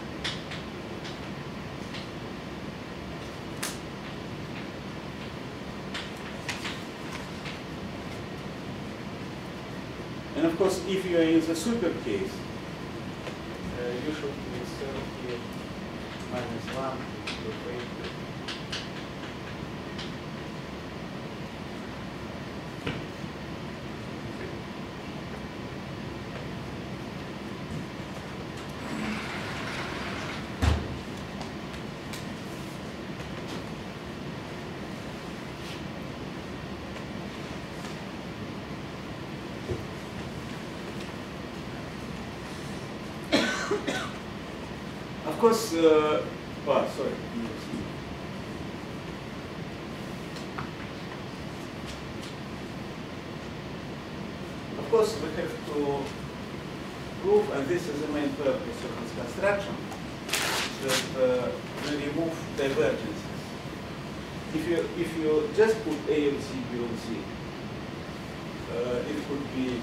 And of course, if you are in the super case, uh, you should insert here minus one to eight. Of course, uh, oh, sorry. Of course, we have to prove, and this is the main purpose of this construction, that uh, we remove divergences. If you if you just put A of Z, B of Z, uh, it could be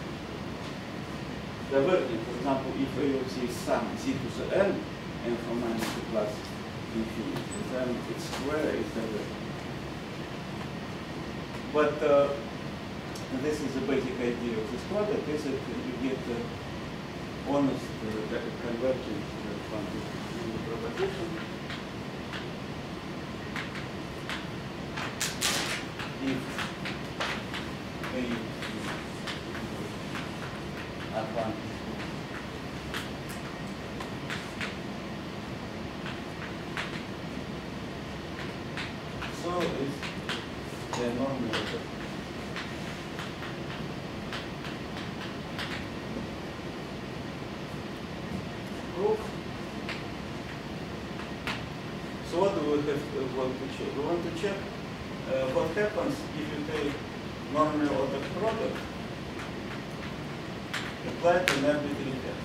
divergent. For example, if A of Z is sum Z to the n, n from minus to plus infinity, then its square is divergent. But uh, this is the basic idea of this product, is that you get uh, honest uh, convergence from the proposition. If A are one. So is the normal order. Proof. So what do we have to want to check? We want to check uh, what happens if you take normal order product applied to an arbitrary test.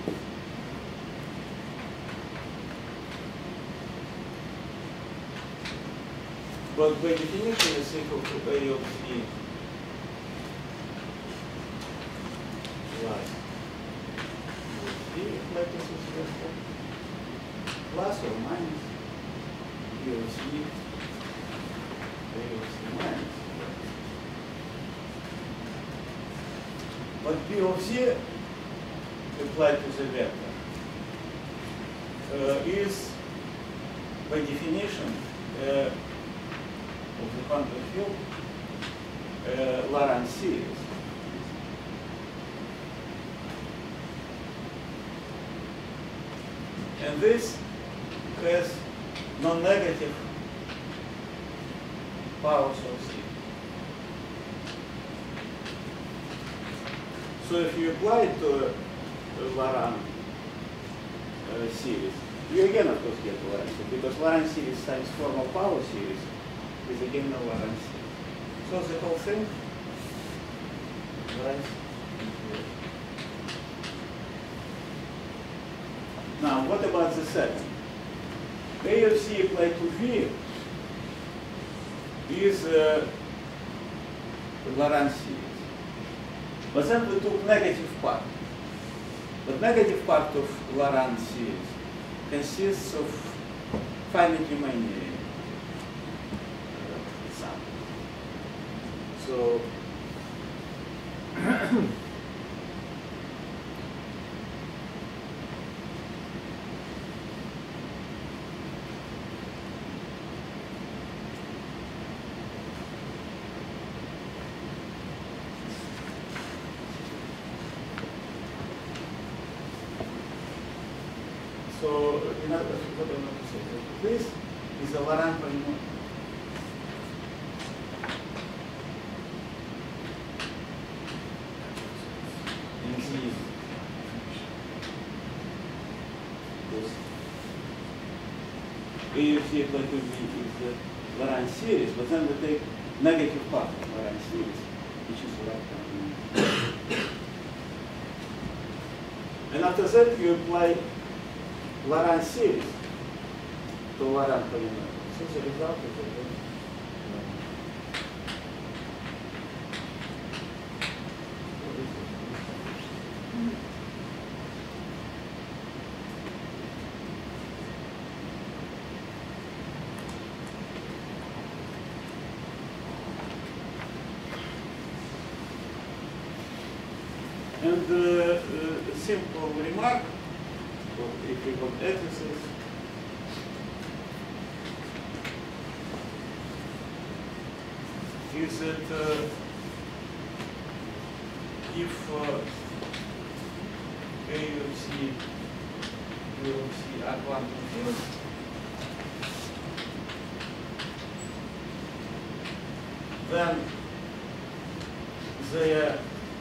But by definition, it's equal to A of Z plus Z applied to this vector plus or minus B of Z A of Z minus. But B of Z applied to the vector uh, is, by definition, uh, of the quantum field uh, Laurent series. And this has non-negative powers of Z. So if you apply it to uh, Laurent uh, series, you again of course get Laurent series, because Laurent series times formal power series is again no Laurent series. So the whole thing right. Now what about the second? A of Z applied to V is uh, Laurent series. But then we took negative part. But negative part of Laurent series consists of finitely many uh, samples. So So, in other words, what I want to say, that this is a Laurent polynomial. And Z is A of see it like we is the Lorentz series, but then we take negative part of Lorentz series, which is the right hand. And after that, you apply Lorentz series to Lorentz polynomial. So the result is that And uh, uh, a simple remark, or if you want emphasis, is that uh, if uh, A of C, B of C are quantum fields, then they are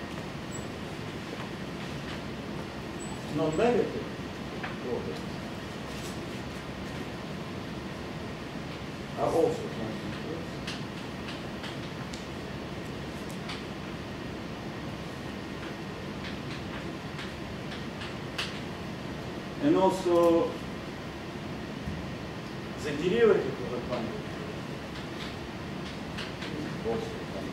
non-negative products are also quantum fields. And also the derivative of a quantum field is also quantum.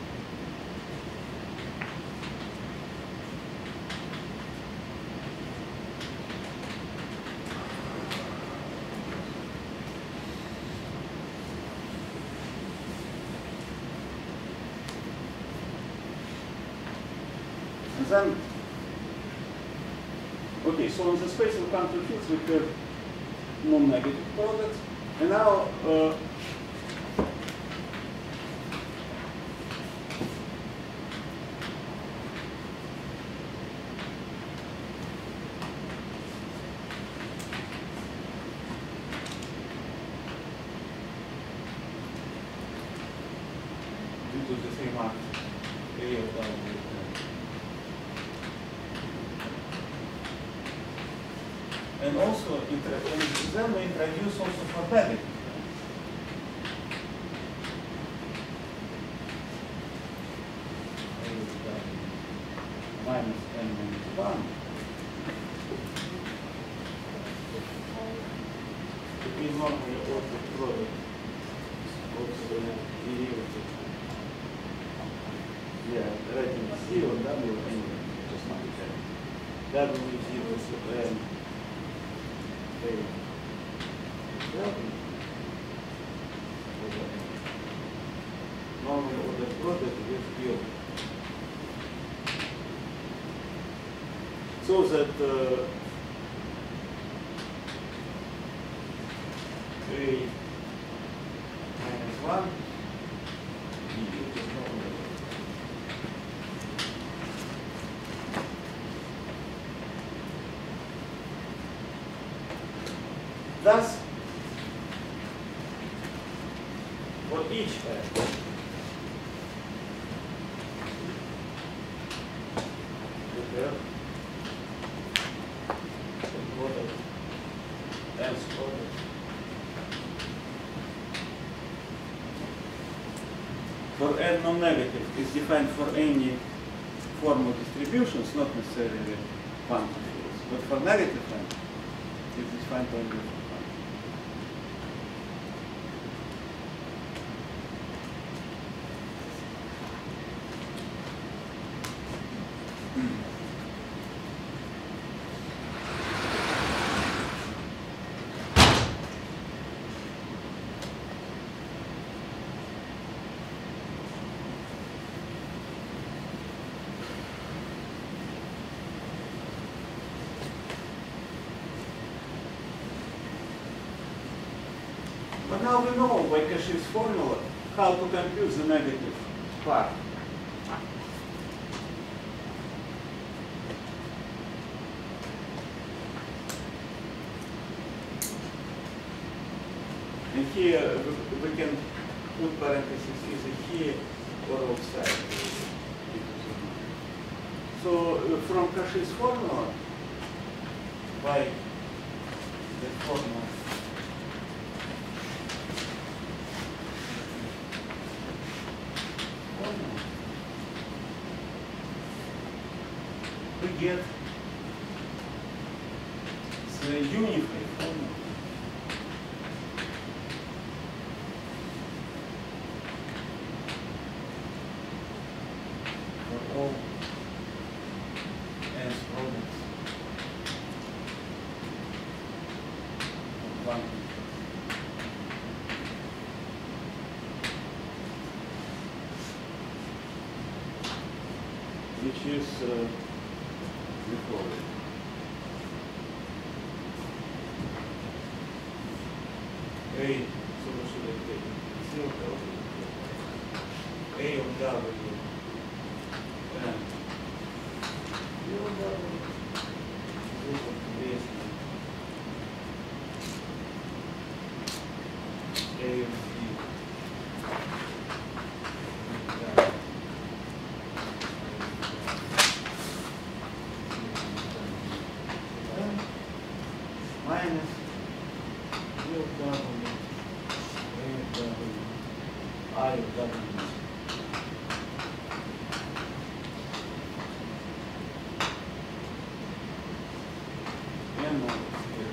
And then, okay, so in the space of quantum fields we have non-negative products, and now uh, due to the same act, A of W. And also, and then we introduce also for negative. Minus n minus one. To be normally ordered product of the derivative. Yeah, writing C or W anyway, just not that. W is equal to n. Normally order product with field. So that uh, A minus one is normal. Thus, for each f, we have the product and product. For n non-negative is defined for any formal distributions, not necessarily quantum fields, but for negative n, it is defined only for But now we know by Cauchy's formula how to compute the negative part. And here we can put parentheses either here or outside. So uh, from Cauchy's formula, by the formula get the unified formula. For all n products of one which is uh, the following. A, so what should I take? zero W. A of W. And zero W. Zero of base. A of D. Minus U of W, A of W, I of W. And now here.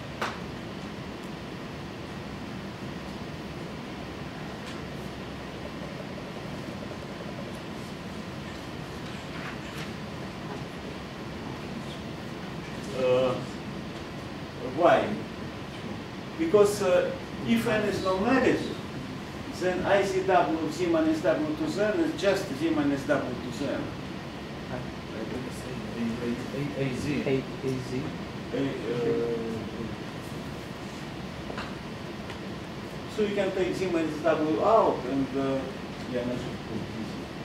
Uh, Why? Because uh, if n is non-negative, then I Z W of Z minus W to Z is just Z minus W to Z. A Z. A, A Z. Uh, so you can take Z minus W out and uh, yeah, I should put Z.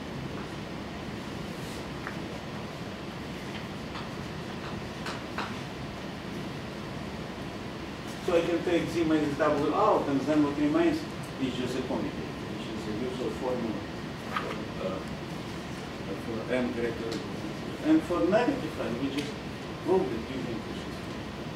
So I can take Z minus W out, and then what remains is just a commutator, which is a usual formula for, uh, for n greater than zero. And for negative n, we just prove it using Cauchy's theorem.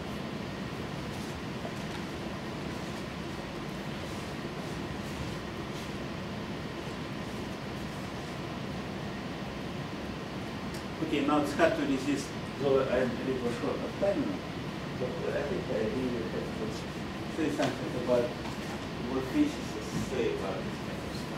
Okay, now it's hard to resist, though I'm a little short of time now. But I think I really have to say something about what physicists say about this kind of stuff.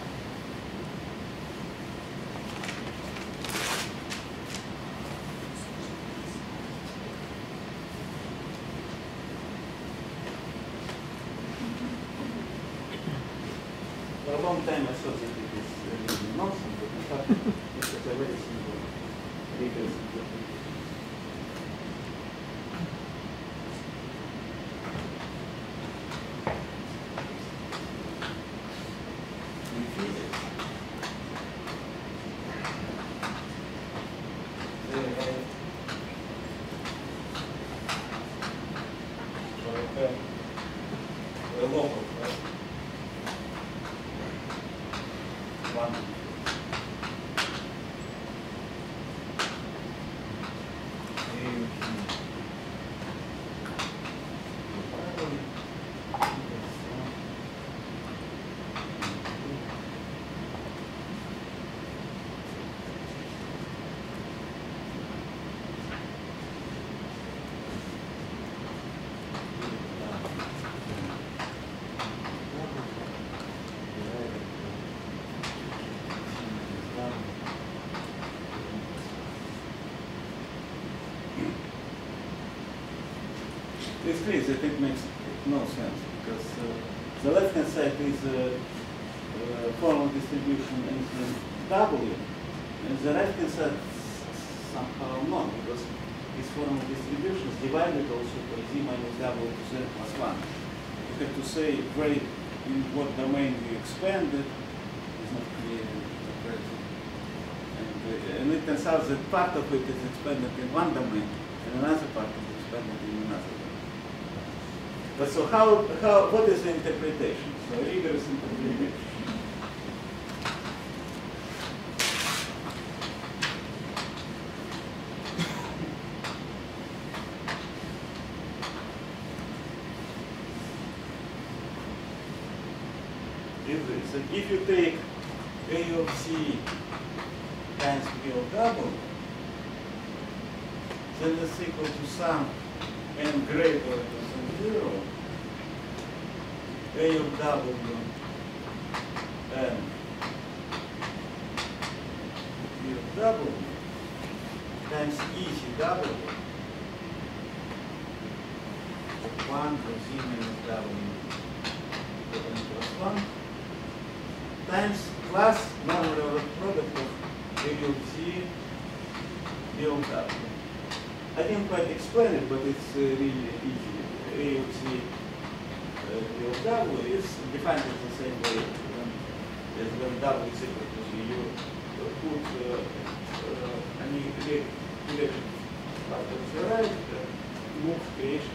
For a long time I thought that it is really nonsense, but in fact it's a very simple, rigorous interpretation. It's clear that it makes no sense because uh, the left-hand side is a uh, uh, formal distribution in W, and the right-hand side somehow not, because this formal distribution is divided also by Z minus W to Z plus one. You have to say grade in what domain you expand it is not clear at present. And, uh, and it turns out that part of it is expanded in one domain, and another part is expanded in another domain. But so how, how, what is the interpretation? So rigorous interpretation. Is this? So if you take A of C times B of W, then it's equal to sum n greater than zero, A of W n V of W times E C W one plus E minus W to n plus one times plus normal product of A of C V of W. I didn't quite explain it, but it's uh, really easy. A of C uh, V of W is defined in the same way as when W is equal to C. You uh, put uh, uh, an electric part of the right, uh, move creation.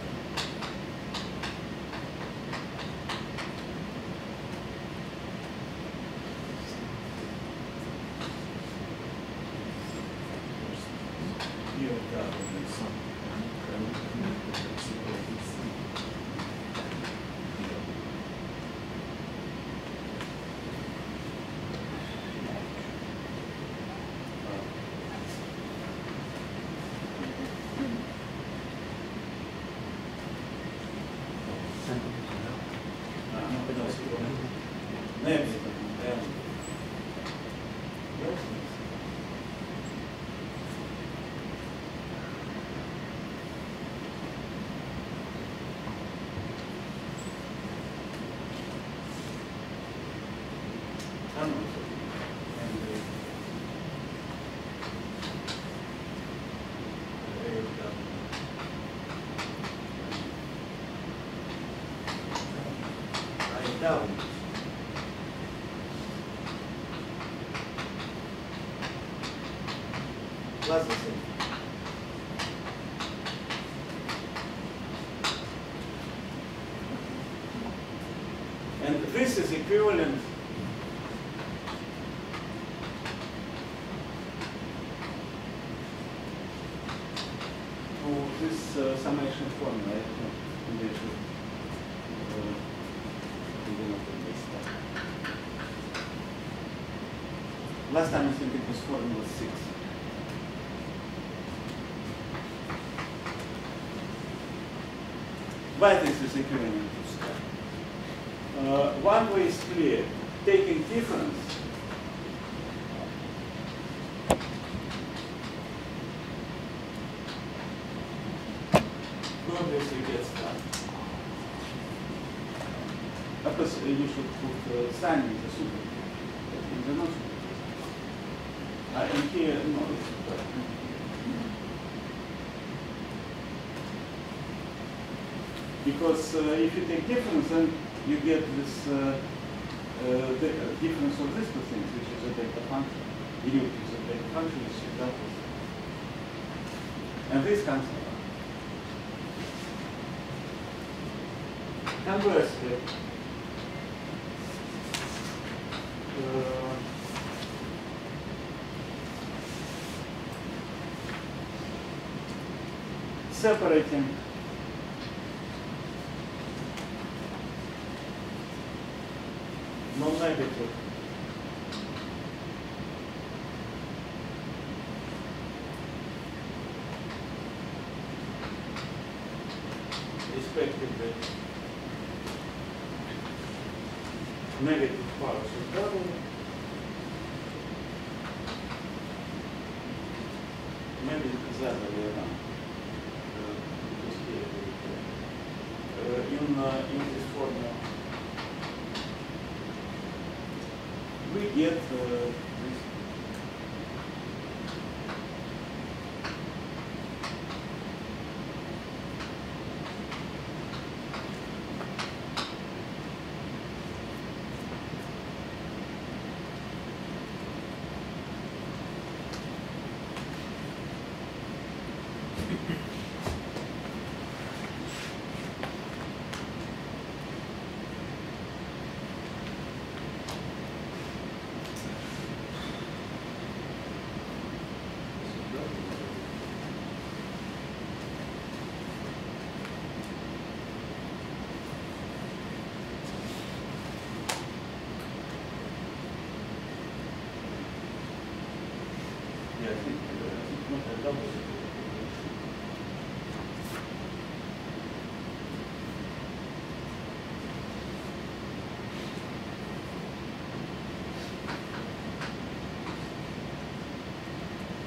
W. Plus the same. And this is equivalent to this uh, summation formula. I think last time I think it was formula six. Why this is equivalent to star? Uh, one way is clear. Taking difference obviously gets star. Of course, uh, you should put uh, sign in the super, but in the not super. Uh, and here, no, it's super. Because uh, if you take difference, then you get this uh, uh, the difference of these two things, which is a delta function. Derivative is a delta function, which is that. And this cancels out. Conversely, uh, separating non-negative respectively negative powers of W, maybe it's the other way around. Uh, in, uh, in this formula, we get uh, this.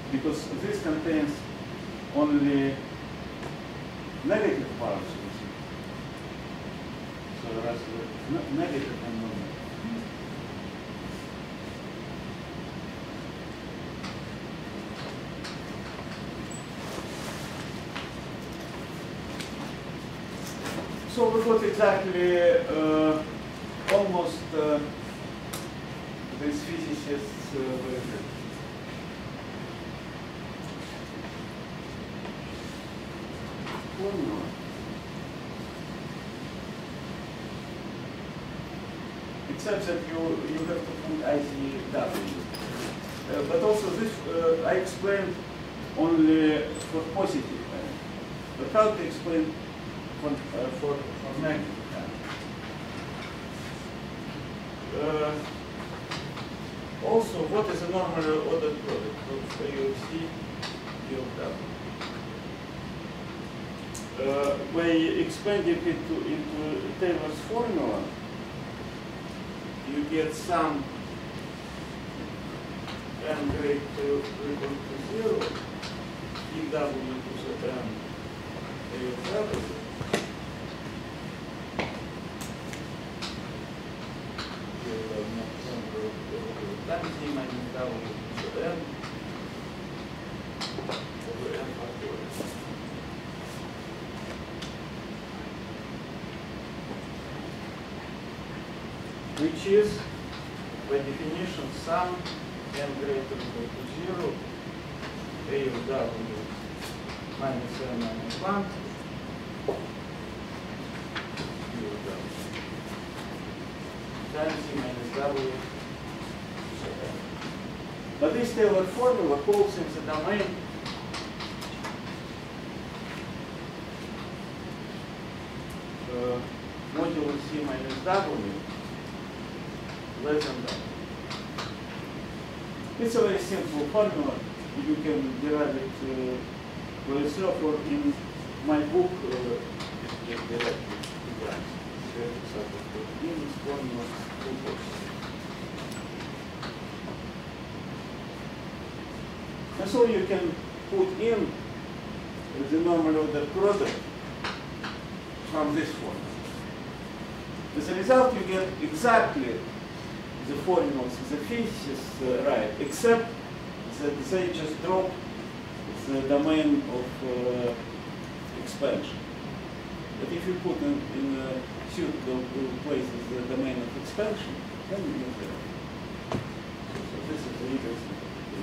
because this contains only negative parts. So that's the negative and non-negative. So we got exactly uh, almost uh, these physicists uh, were good. Formula. Except that you, you have to put I Z W. Uh, but also this, uh, I explained only for positive time. But how to explain for, uh, for, for negative time? Uh, also, what is a normally ordered product of A of C, D of W? Uh, by expanding it to, into Taylor's formula, you get some n greater to equal to zero, d w to the n a of w. Times d minus w to the n over n factorial. Which is, by definition, sum n greater than equal to zero, a of w minus n minus one, d of w, times c minus w. But this Taylor formula holds in the domain uh, modulo c minus w less than that. It's a very simple formula. You can derive it uh, for yourself, or in my book, uh, it is directly derives. In this formula, two courses. And so you can put in the normal of the product from this formula. As a result, you get exactly the formulas the physicists uh, write, except that they just drop the domain of uh, expansion. But if you put in, in uh, suitable places the domain of expansion, then you get there. So, so this is the legal simplification.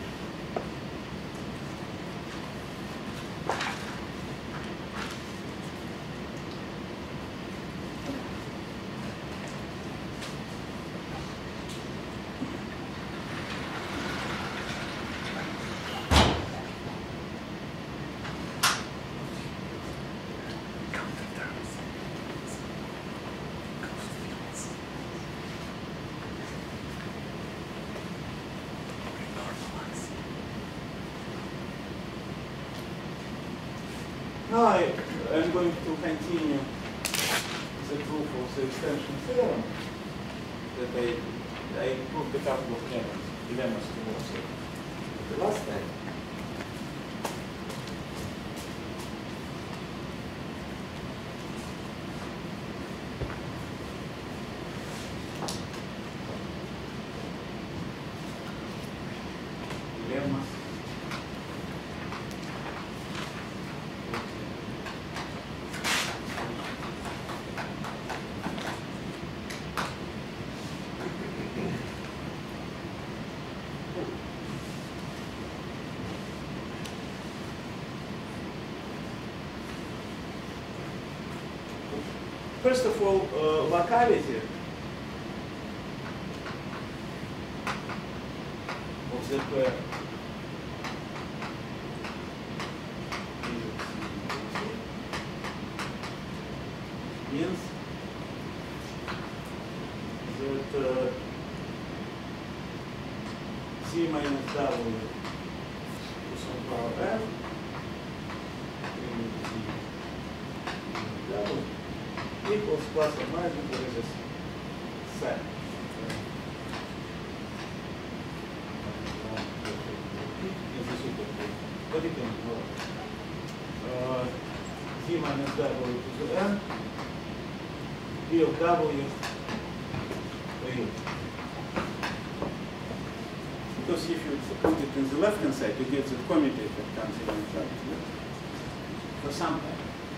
Now I am going to continue the proof of the extension theorem that I, I proved a couple of lemmas, lemmas towards it the last time. Lemmas. First of all, uh, locality of the pair means that uh, c minus w to some power n w equals plus or minus whatever this set. Is the superposition. W to the n, P of W, A. Because if you put it in the left-hand side, you get the commutator comes in front for some time.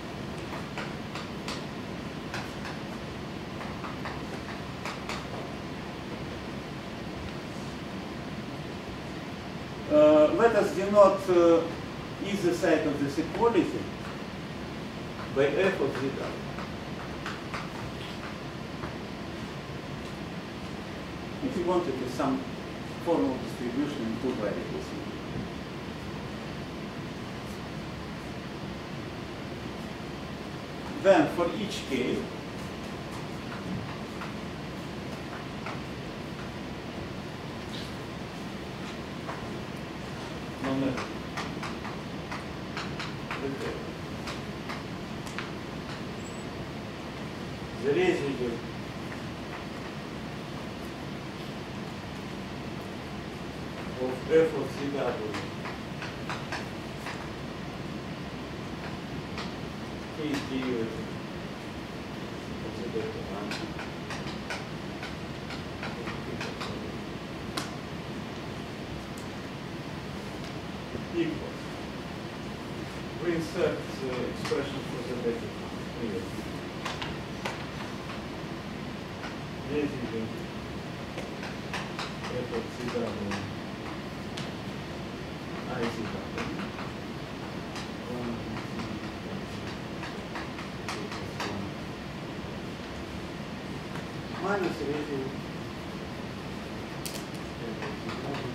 Uh, let us denote uh, either side of this equality by f of z w. If you want, it is some formal distribution in two variables. Then for each k, no matter the residue of f of C W is derivative of the delta function equals. We insert the expression for the delta function here. Residue f of C W I C W minus residue f of C W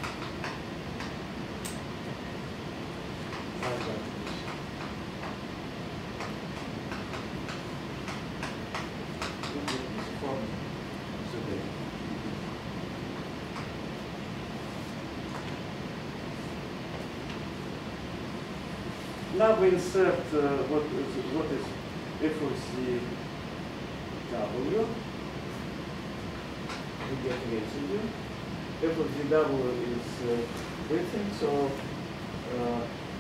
I W. This form is a now we insert uh, what is what is f of C W. We get residue. F of Z W is uh, written, so uh,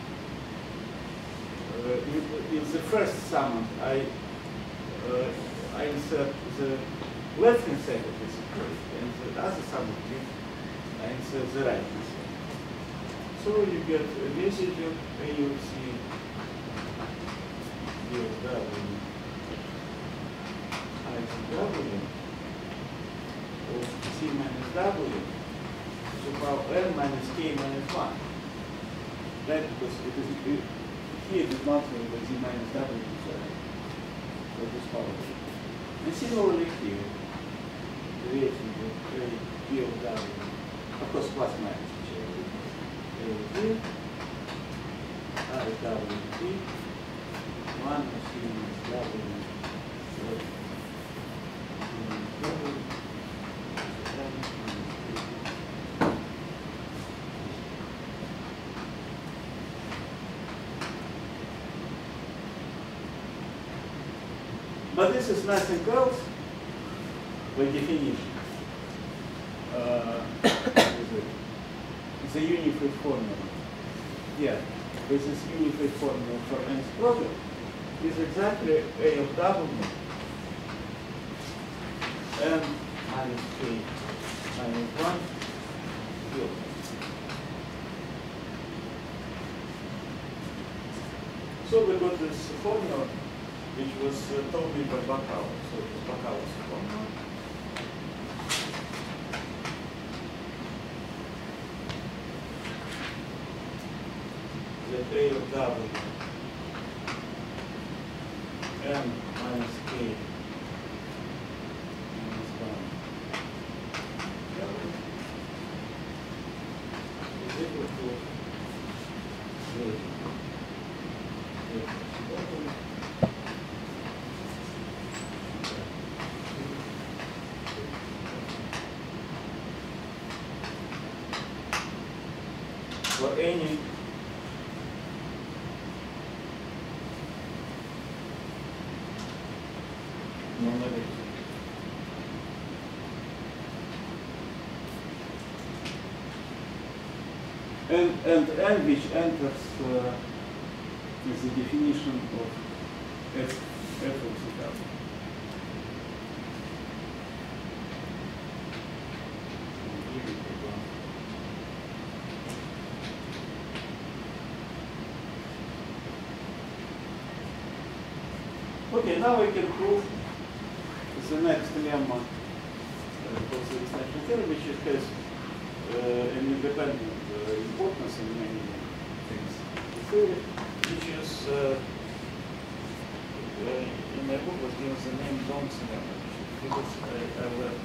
uh, in the first summand I uh, I insert the left hand side of this equation, and the other summand I insert the right hand side. So you get a residue A U C D of W I C W of C minus W to the power n minus k minus one. Right, because it is it, here it is not with the Z minus W for this power. And similarly here, the residue A P of W, of course plus minus. A of I W T, one of C minus W, W, but this is nothing else by definition. Uh, the unified formula. Yeah, this is unified formula for nth product is exactly A of W n minus k minus one field. So we got this formula which was uh, told me by Bacal. So it was Bacal's formula. That A of W n minus k minus one is equal to zero. For any non-negative. And, and n which enters uh, is the definition of F, F of theta. Okay, now we can prove the next lemma uh, for the extension theory, which it has uh, an independent uh, importance in many things. The theory, which is uh, uh, in my book was given the name Don's lemma, because I, I learned.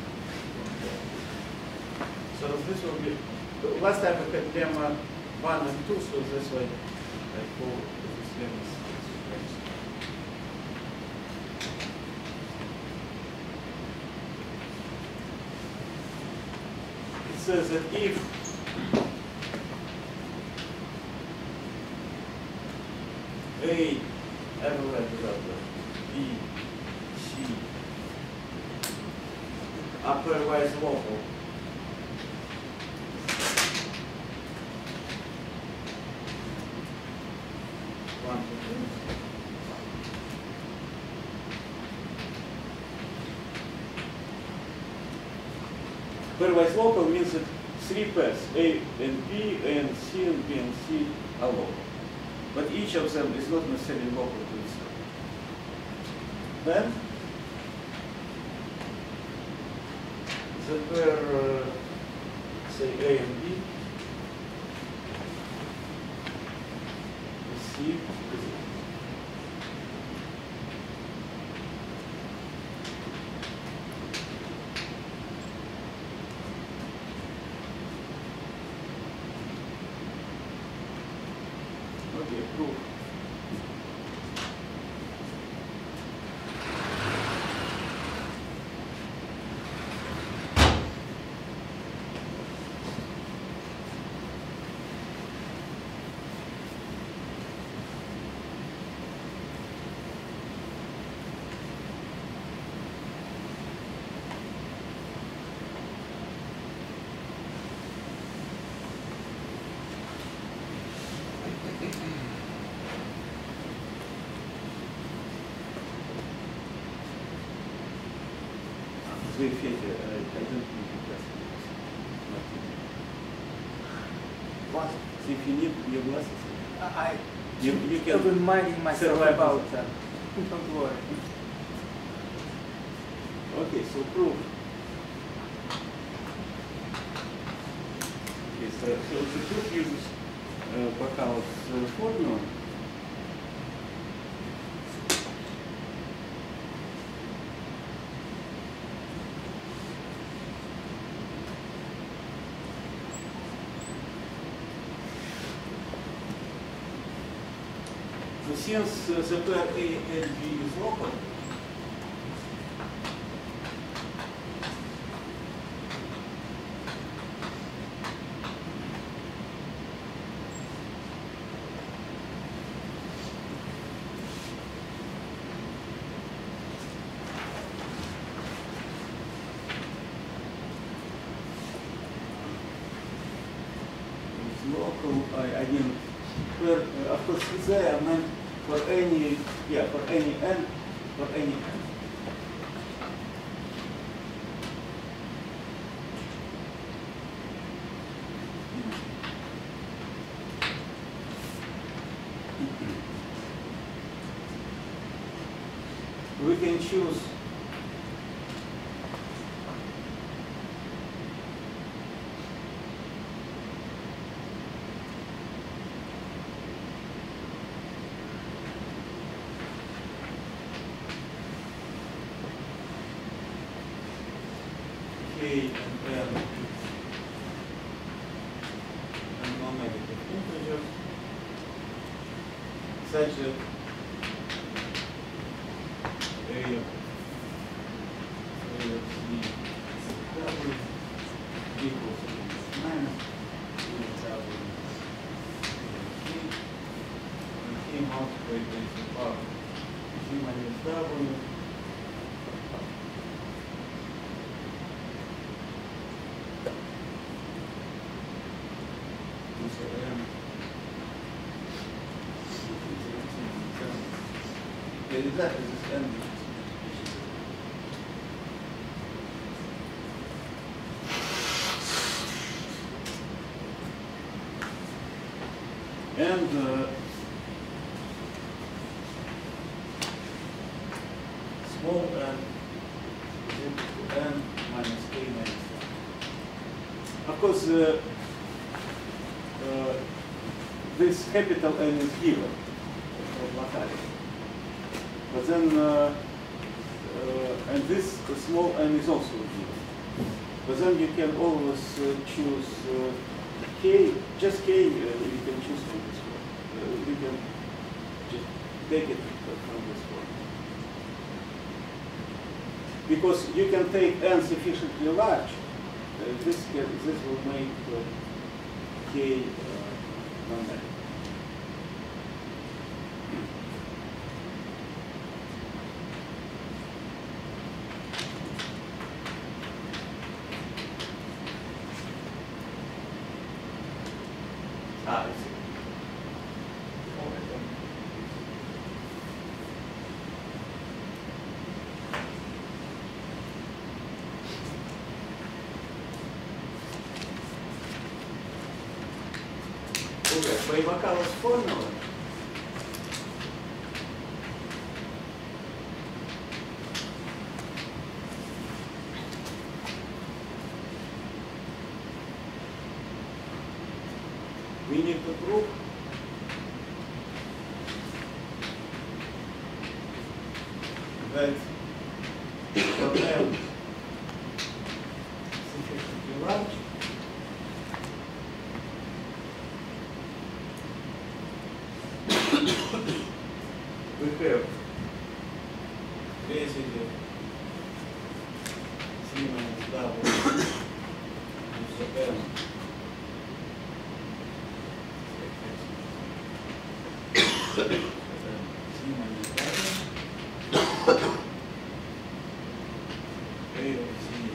So this will be, last time we had lemma one and two, so that's why I call this lemma. Says that if A evaluate B, C are pairwise local, one, two, three. Pairwise local means that three pairs, A and B, A and C, and B and C are local. But each of them is not necessarily local to itself. Then, the pair, uh, say A and B, C, okay, proof. Wait, Fedya, I, I don't need your glasses. What? So if you need your glasses, I you, you can I'm reminding myself survive about with that. Don't worry. Okay, so proof. Okay, so, so the proof uses uh, Bacal's uh, formula. So since uh, the pair A and B is local, it's local, I, I mean, where, uh, of course, there I meant for any, yeah, for any n, for any n. We can choose K and N and non-negative integers such that A of A of C W equals minus W and K multiplied by the power G minus W exactly this n which is and uh, small n is equal to n minus k minus one. Of course, uh, uh, this capital N is given for locality, but then uh, uh, and this small n is also given. But then you can always uh, choose uh, k, just k. Uh, you can choose from this one. Uh, you can just take it from this one. Because you can take n sufficiently large, uh, this can, this will make uh, k uh, non-negative. Ah, I see. Okay, поимакалась формула. We need to prove that for m sufficiently large, we have basically c minus double of m. C minus double A of C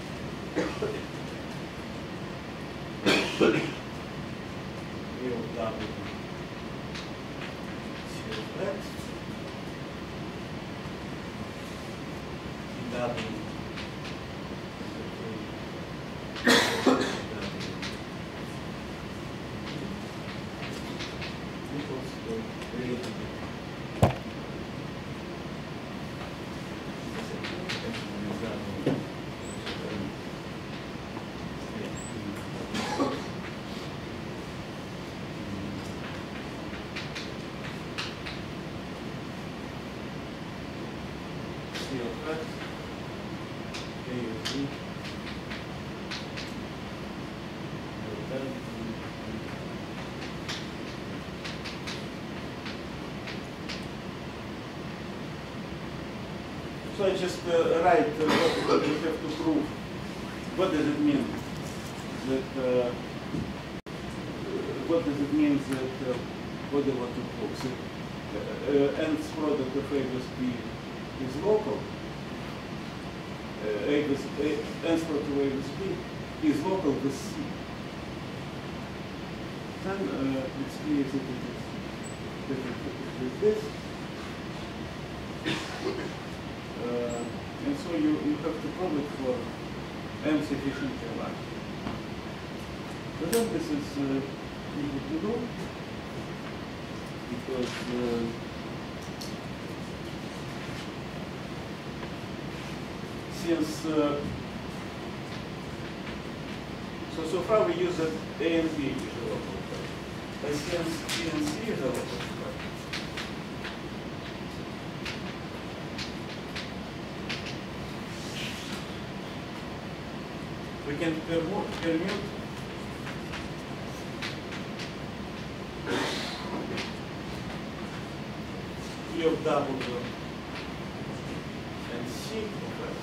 A of double C of x C double equals to related. C of x, A of z, so I just uh, write uh, what, what we have to prove. What does it mean that? Uh, what does it mean that? Uh, what do we want to prove? So, uh, uh, nth product of A plus B is local. Uh, A plus A, nth product of A plus B is local with C. Then uh, it's clear that it is different with this. Uh, and so you, you have to prove it for m sufficiently large. But then this is uh, easy to do because uh, since uh, so so far we use that A and B is a local pair. But since B and C is a local pair, we can permute, permute E of W and C of S.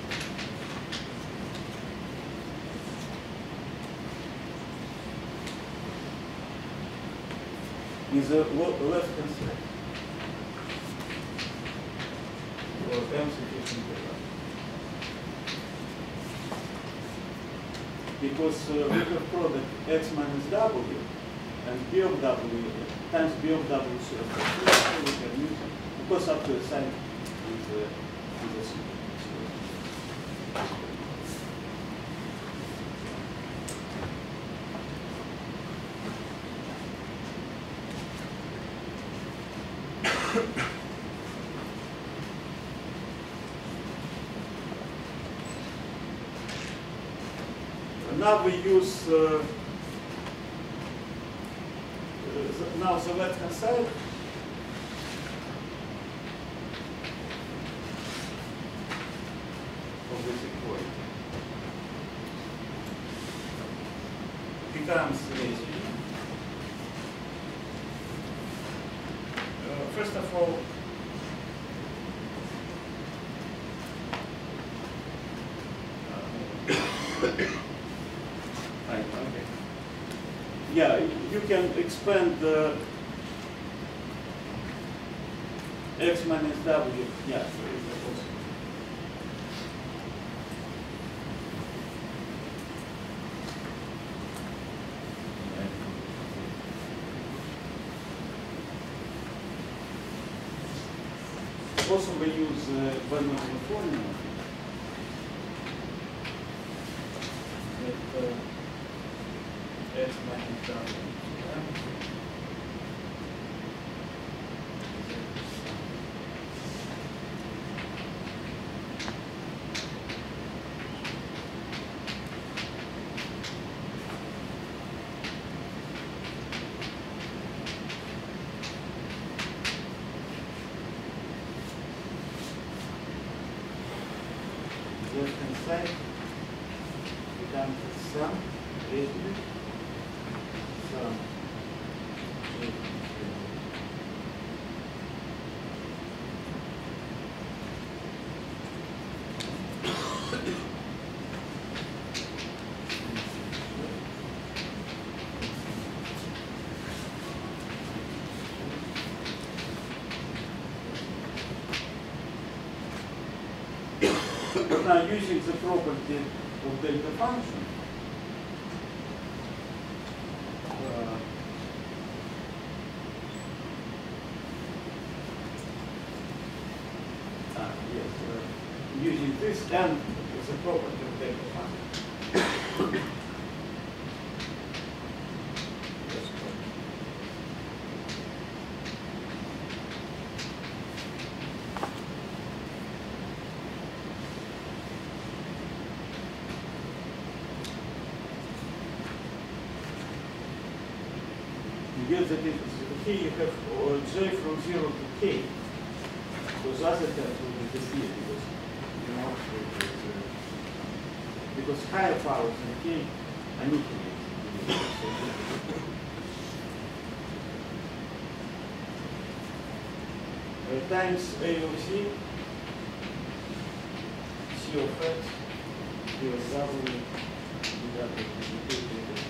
Is a left hand side for m sufficiently large. Because uh, we have product x minus w and b of w times b of w surface. So we can use it. course, up to a sign is uh, is a simple. Now we use uh, the, now the left hand side. Of this equation becomes lazy. Uh, first of all, right, okay. Yeah, you can expand the x minus w. Yeah, so it's also. Also, we use uh, Bernoulli formula. That uh, x minus w. Left hand side becomes the sum, residue, sum, now using the property of delta function, uh, ah, yes, uh, using this and the property of delta function. You get that it, here you have uh, j from zero to k. Those other terms will disappear because you know uh, because higher powers than k annihilate. uh, times A of c, c of x, d of w, divided by k.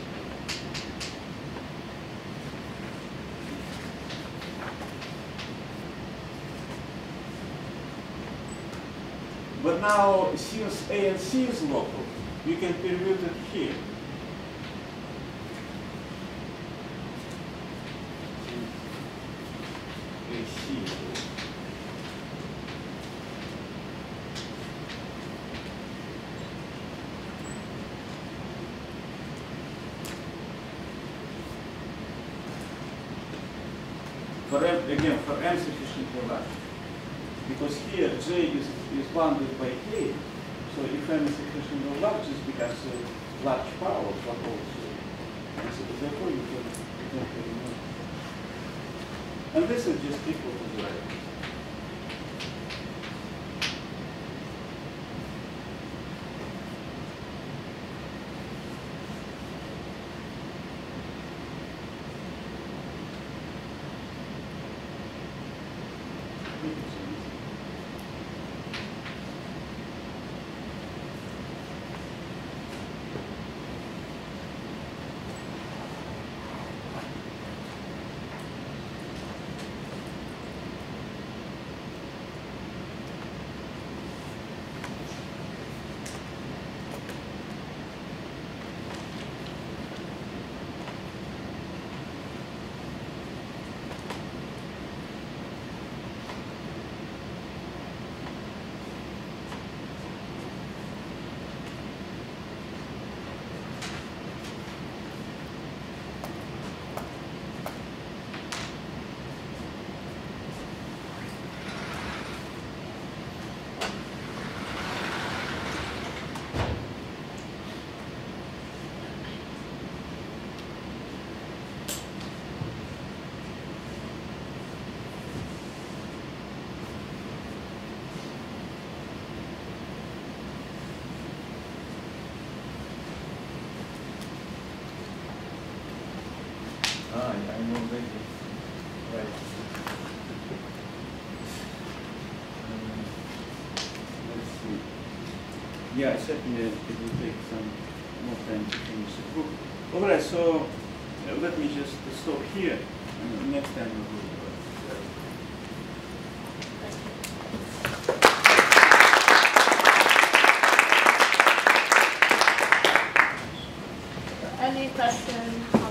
But now, since A and C is local, you can permute it here. A C. For M, again, for M sufficiently large. Because here J is, is bounded by K, so if M is sufficiently large, this becomes a large power for all J. And so therefore you can, you can remove. And this is just equal to zero. already. Right. Um, let's see. Yeah, certainly it will take some more time to finish the book. All right, so uh, let me just stop here, and next time we will. Any questions?